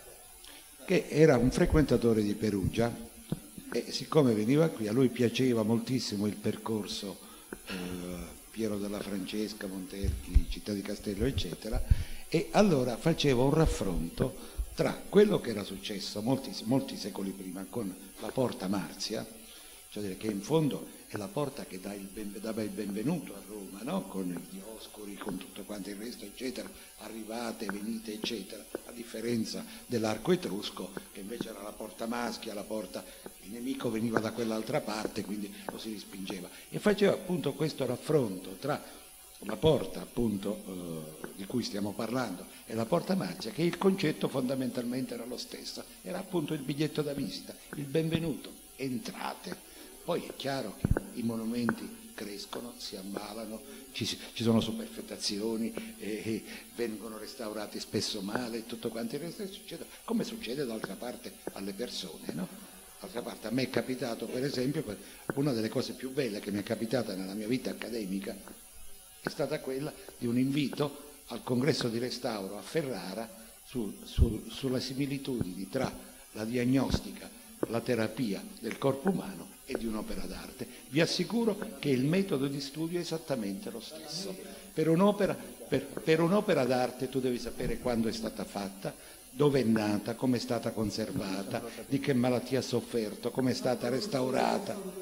che era un frequentatore di Perugia, e siccome veniva qui a lui piaceva moltissimo il percorso eh, Piero della Francesca, Monterchi, Città di Castello eccetera, e allora faceva un raffronto tra quello che era successo molti, molti secoli prima con la Porta Marzia, cioè dire che in fondo è la porta che dà il ben, dava il benvenuto a Roma, no? Con i Dioscuri, con tutto quanto il resto eccetera, arrivate, venite eccetera, a differenza dell'arco etrusco che invece era la porta maschia, la porta, il nemico veniva da quell'altra parte, quindi lo si respingeva, e faceva appunto questo raffronto tra la porta appunto eh, di cui stiamo parlando e la Porta Marzia, che il concetto fondamentalmente era lo stesso, era appunto il biglietto da visita, il benvenuto, entrate. Poi è chiaro che i monumenti crescono, si ammalano, ci, ci sono superfettazioni, e, e vengono restaurati spesso male, tutto quanto il resto succede, come succede d'altra parte alle persone, no? D'altra parte a me è capitato, per esempio, una delle cose più belle che mi è capitata nella mia vita accademica è stata quella di un invito al congresso di restauro a Ferrara su, su, sulle similitudini tra la diagnostica, la terapia del corpo umano e di un'opera d'arte. Vi assicuro che il metodo di studio è esattamente lo stesso. Per un'opera, per, per un'opera d'arte tu devi sapere quando è stata fatta, dove è nata, come è stata conservata, di che malattia ha sofferto, come è stata restaurata.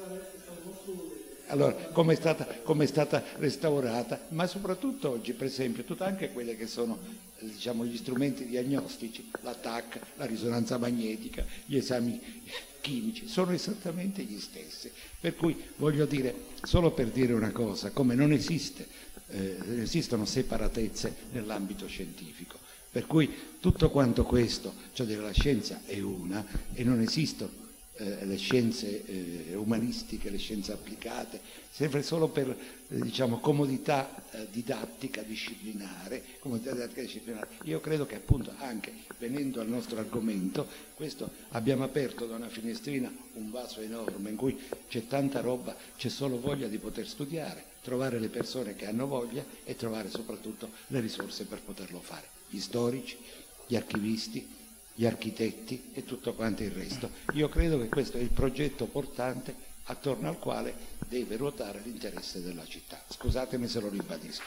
Allora, come è stata, come è stata restaurata, ma soprattutto oggi, per esempio, tutte anche quelle che sono, diciamo, gli strumenti diagnostici, la T A C, la risonanza magnetica, gli esami chimici, sono esattamente gli stessi. Per cui voglio dire, solo per dire una cosa, come non esiste, eh, esistono separatezze nell'ambito scientifico, per cui tutto quanto questo, cioè la scienza è una e non esistono Eh, le scienze eh, umanistiche, le scienze applicate, sempre solo per eh, diciamo, comodità eh, didattica disciplinare, comodità didattica disciplinare. Io credo che appunto anche venendo al nostro argomento, questo abbiamo aperto da una finestrina un vaso enorme in cui c'è tanta roba, c'è solo voglia di poter studiare, trovare le persone che hanno voglia e trovare soprattutto le risorse per poterlo fare. Gli storici, gli archivisti, gli architetti e tutto quanto il resto. Io credo che questo è il progetto portante attorno al quale deve ruotare l'interesse della città. Scusatemi se lo ribadisco.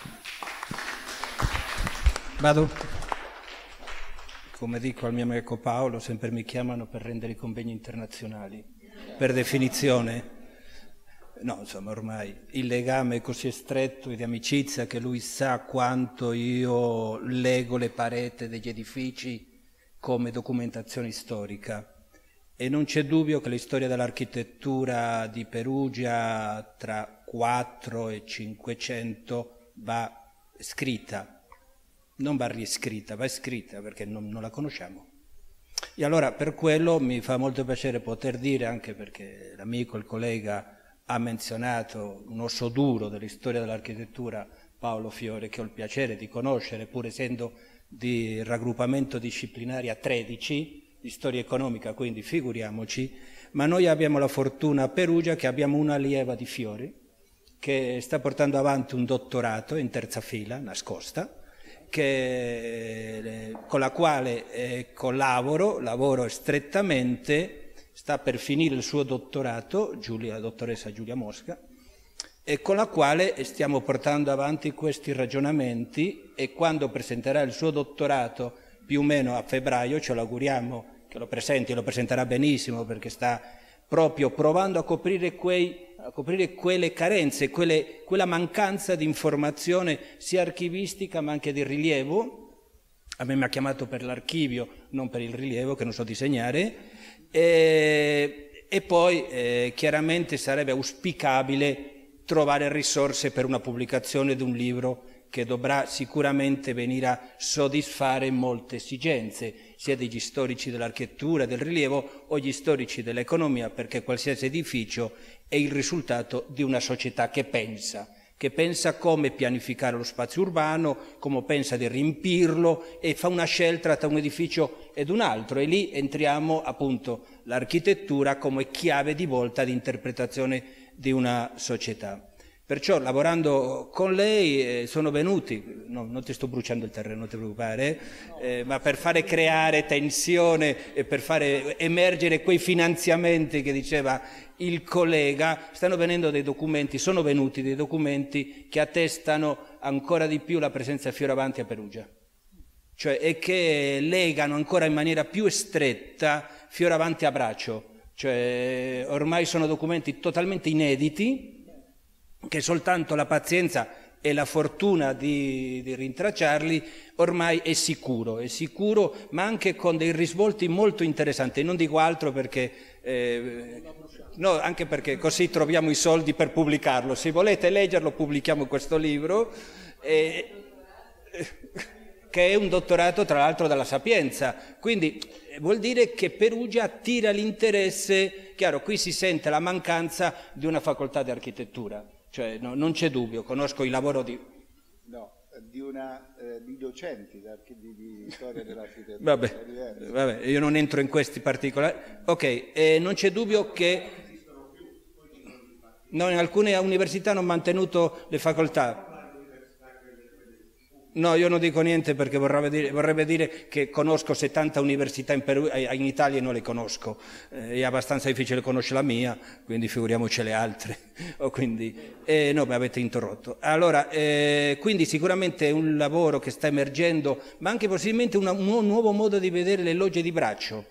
Vado. Come dico al mio amico Paolo, sempre mi chiamano per rendere i convegni internazionali. Per definizione, no, insomma, ormai il legame è così stretto e di amicizia che lui sa quanto io leggo le pareti degli edifici come documentazione storica, e non c'è dubbio che la storia dell'architettura di Perugia tra quattro e cinquecento va scritta, non va riscritta, va scritta perché non, non la conosciamo. E allora per quello mi fa molto piacere poter dire, anche perché l'amico, il collega ha menzionato un osso duro della storia dell'architettura, Paolo Fiore, che ho il piacere di conoscere, pur essendo di raggruppamento disciplinare a tredici, di storia economica, quindi figuriamoci, ma noi abbiamo la fortuna a Perugia che abbiamo un'allieva di Fiori che sta portando avanti un dottorato in terza fila, nascosta, che, con la quale eh, collaboro, lavoro strettamente, sta per finire il suo dottorato, Giulia, la dottoressa Giulia Mosca, e con la quale stiamo portando avanti questi ragionamenti, e quando presenterà il suo dottorato più o meno a febbraio, ce lo auguriamo che lo presenti, lo presenterà benissimo perché sta proprio provando a coprire, quei, a coprire quelle carenze, quelle, quella mancanza di informazione sia archivistica ma anche di rilievo. A me mi ha chiamato per l'archivio, non per il rilievo, che non so disegnare, e, e poi eh, chiaramente sarebbe auspicabile trovare risorse per una pubblicazione di un libro che dovrà sicuramente venire a soddisfare molte esigenze, sia degli storici dell'architettura, del rilievo, o gli storici dell'economia, perché qualsiasi edificio è il risultato di una società che pensa, che pensa come pianificare lo spazio urbano, come pensa di riempirlo e fa una scelta tra un edificio ed un altro, e lì entriamo appunto l'architettura come chiave di volta di interpretazione di una società. Perciò lavorando con lei eh, sono venuti, no, non ti sto bruciando il terreno, non ti preoccupare, eh, ma per fare creare tensione e per fare emergere quei finanziamenti che diceva il collega, stanno venendo dei documenti, sono venuti dei documenti che attestano ancora di più la presenza Fioravanti a Perugia, cioè e che legano ancora in maniera più stretta Fioravanti a Braccio, cioè ormai sono documenti totalmente inediti, che soltanto la pazienza e la fortuna di, di rintracciarli ormai è sicuro, è sicuro, ma anche con dei risvolti molto interessanti. Non dico altro perché, eh, no, anche perché così troviamo i soldi per pubblicarlo. Se volete leggerlo, pubblichiamo questo libro, eh, che è un dottorato tra l'altro dalla Sapienza, quindi vuol dire che Perugia attira l'interesse. Chiaro, qui si sente la mancanza di una facoltà di architettura. Cioè, no, non c'è dubbio, conosco il lavoro di... No, di, una, eh, di docenti di, di storia dell'architettura. Vabbè, vabbè, io non entro in questi particolari. Ok, eh, non c'è dubbio che no, in alcune università hanno mantenuto le facoltà. No, io non dico niente perché vorrebbe dire, vorrebbe dire che conosco settanta università in, Perù, in Italia e non le conosco. Eh, è abbastanza difficile conoscere la mia, quindi figuriamoci le altre. o quindi, eh, no, mi avete interrotto. Allora, eh, quindi sicuramente è un lavoro che sta emergendo, ma anche possibilmente una, un nuovo modo di vedere le logge di Braccio.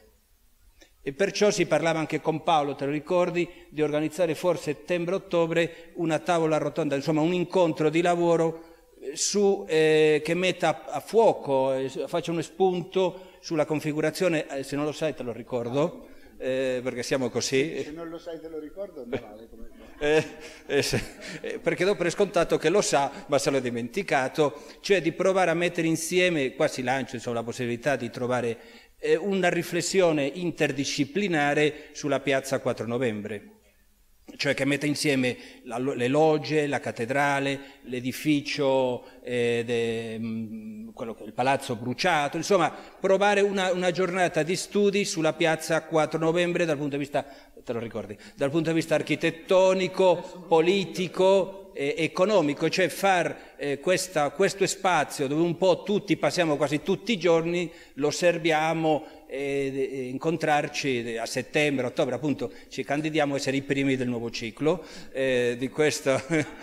E perciò si parlava anche con Paolo, te lo ricordi, di organizzare forse settembre-ottobre una tavola rotonda, insomma un incontro di lavoro Su, eh, che metta a fuoco, eh, faccia uno spunto sulla configurazione, eh, se non lo sai te lo ricordo, eh, perché siamo così. Se, se non lo sai te lo ricordo, no, vale come... eh, eh, se, eh, perché do per scontato che lo sa, ma se l'ho dimenticato, cioè di provare a mettere insieme, qua si lancia insomma, la possibilità di trovare eh, una riflessione interdisciplinare sulla piazza quattro novembre. Cioè che mette insieme la, le logge, la cattedrale, l'edificio, eh, de, mh, quello, il palazzo bruciato, insomma provare una, una giornata di studi sulla piazza quattro novembre dal punto di vista, te lo ricordi, dal punto di vista architettonico, politico, eh, economico, cioè far eh, questa, questo spazio dove un po' tutti passiamo quasi tutti i giorni, lo osserviamo, e incontrarci a settembre, ottobre, appunto ci candidiamo a essere i primi del nuovo ciclo eh, di questo,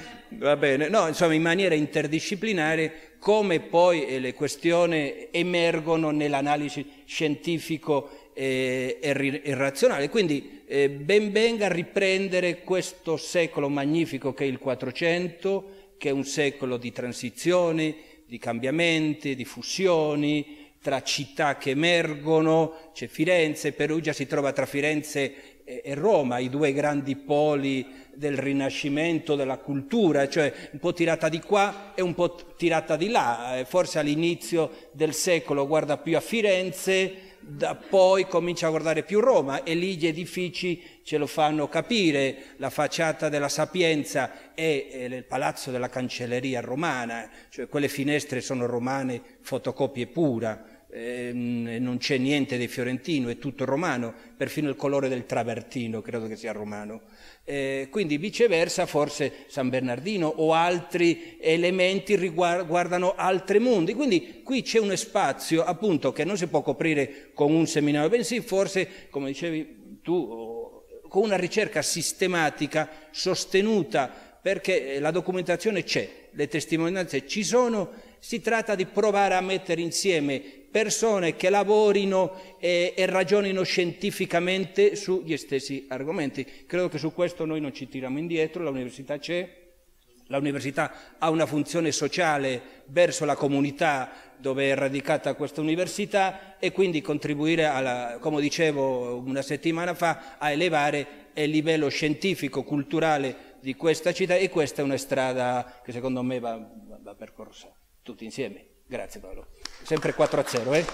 va bene, no, insomma in maniera interdisciplinare, come poi eh, le questioni emergono nell'analisi scientifico eh, e, e razionale, quindi eh, ben venga a riprendere questo secolo magnifico che è il Quattrocento, che è un secolo di transizioni, di cambiamenti, di fusioni, tra città che emergono, c'è Firenze, Perugia si trova tra Firenze e Roma, i due grandi poli del Rinascimento, della cultura, cioè un po' tirata di qua e un po' tirata di là, forse all'inizio del secolo guarda più a Firenze, da poi comincia a guardare più Roma e lì gli edifici ce lo fanno capire, la facciata della Sapienza è il palazzo della cancelleria romana, cioè quelle finestre sono romane, fotocopie pura. Eh, non c'è niente di fiorentino, è tutto romano, perfino il colore del travertino credo che sia romano. Eh, quindi viceversa forse San Bernardino o altri elementi riguardano altri mondi, quindi qui c'è uno spazio appunto che non si può coprire con un seminario, bensì forse, come dicevi tu, con una ricerca sistematica sostenuta, perché la documentazione c'è, le testimonianze ci sono, si tratta di provare a mettere insieme persone che lavorino e, e ragionino scientificamente sugli stessi argomenti. Credo che su questo noi non ci tiriamo indietro, l'università c'è, l'università ha una funzione sociale verso la comunità dove è radicata questa università e quindi contribuire, alla, come dicevo una settimana fa, a elevare il livello scientifico, culturale di questa città, e questa è una strada che secondo me va, va, va percorsa tutti insieme. Grazie Paolo. Sempre quattro a zero. Eh?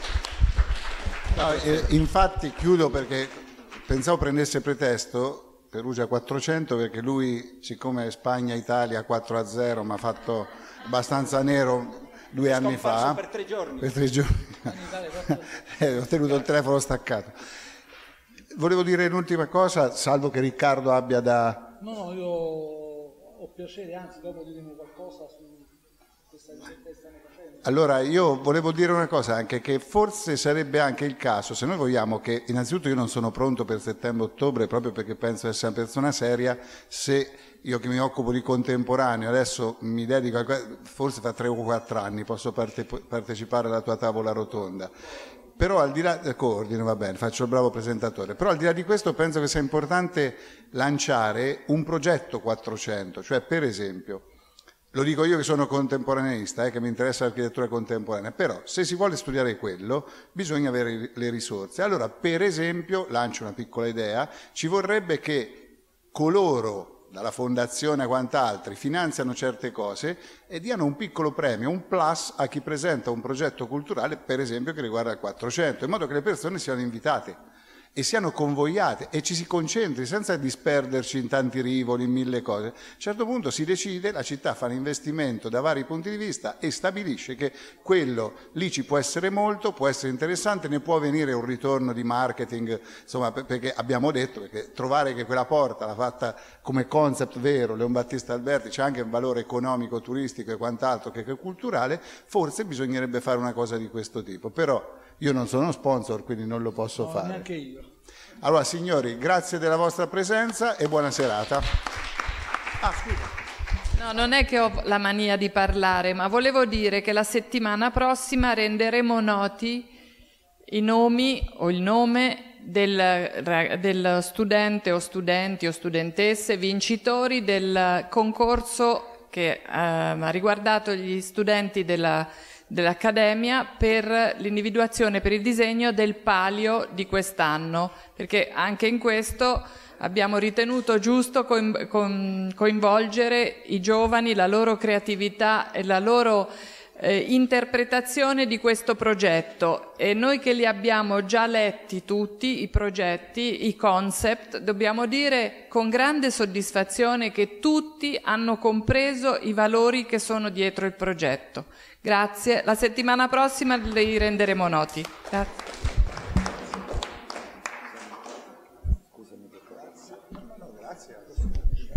No, eh, infatti chiudo perché pensavo prendesse pretesto Perugia quattrocento, perché lui, siccome Spagna-Italia quattro a zero, mi ha fatto abbastanza nero due anni fa. Per tre giorni. Per tre giorni. eh, ho tenuto il telefono staccato. Volevo dire un'ultima cosa, salvo che Riccardo abbia da... No, no, io ho piacere, anzi dopo diremo qualcosa su questa ricerca che stiamo facendo. Allora, io volevo dire una cosa anche, che forse sarebbe anche il caso, se noi vogliamo che, innanzitutto io non sono pronto per settembre-ottobre, proprio perché penso di essere una persona seria, se io che mi occupo di contemporaneo, adesso mi dedico a... forse fra tre o quattro anni posso parte, partecipare alla tua tavola rotonda. Però al di là del coordine, va bene, faccio il bravo presentatore, però al di là di questo penso che sia importante lanciare un progetto quattrocento, cioè per esempio, lo dico io che sono contemporaneista, eh, che mi interessa l'architettura contemporanea, però se si vuole studiare quello bisogna avere le risorse. Allora, per esempio, lancio una piccola idea, ci vorrebbe che coloro, dalla fondazione a quant'altri, finanziano certe cose e diano un piccolo premio, un plus a chi presenta un progetto culturale, per esempio, che riguarda il quattrocento, in modo che le persone siano invitate e siano convogliate e ci si concentri senza disperderci in tanti rivoli, in mille cose. A un certo punto si decide, la città fa un investimento da vari punti di vista e stabilisce che quello lì ci può essere molto, può essere interessante, ne può venire un ritorno di marketing, insomma, perché abbiamo detto che trovare che quella porta l'ha fatta come concept vero Leon Battista Alberti, c'è anche un valore economico, turistico e quant'altro che culturale, forse bisognerebbe fare una cosa di questo tipo, però io non sono sponsor, quindi non lo posso no, fare. Neanche io. Allora, signori, grazie della vostra presenza e buona serata. Ah, scusa. No, non è che ho la mania di parlare, ma volevo dire che la settimana prossima renderemo noti i nomi o il nome del, del studente o studenti o studentesse vincitori del concorso che eh, ha riguardato gli studenti della dell'Accademia per l'individuazione per il disegno del palio di quest'anno, perché anche in questo abbiamo ritenuto giusto coinvolgere i giovani, la loro creatività e la loro eh, interpretazione di questo progetto, e noi che li abbiamo già letti tutti, i progetti, i concept, dobbiamo dire con grande soddisfazione che tutti hanno compreso i valori che sono dietro il progetto. Grazie, la settimana prossima li renderemo noti. Grazie. Scusami, grazie.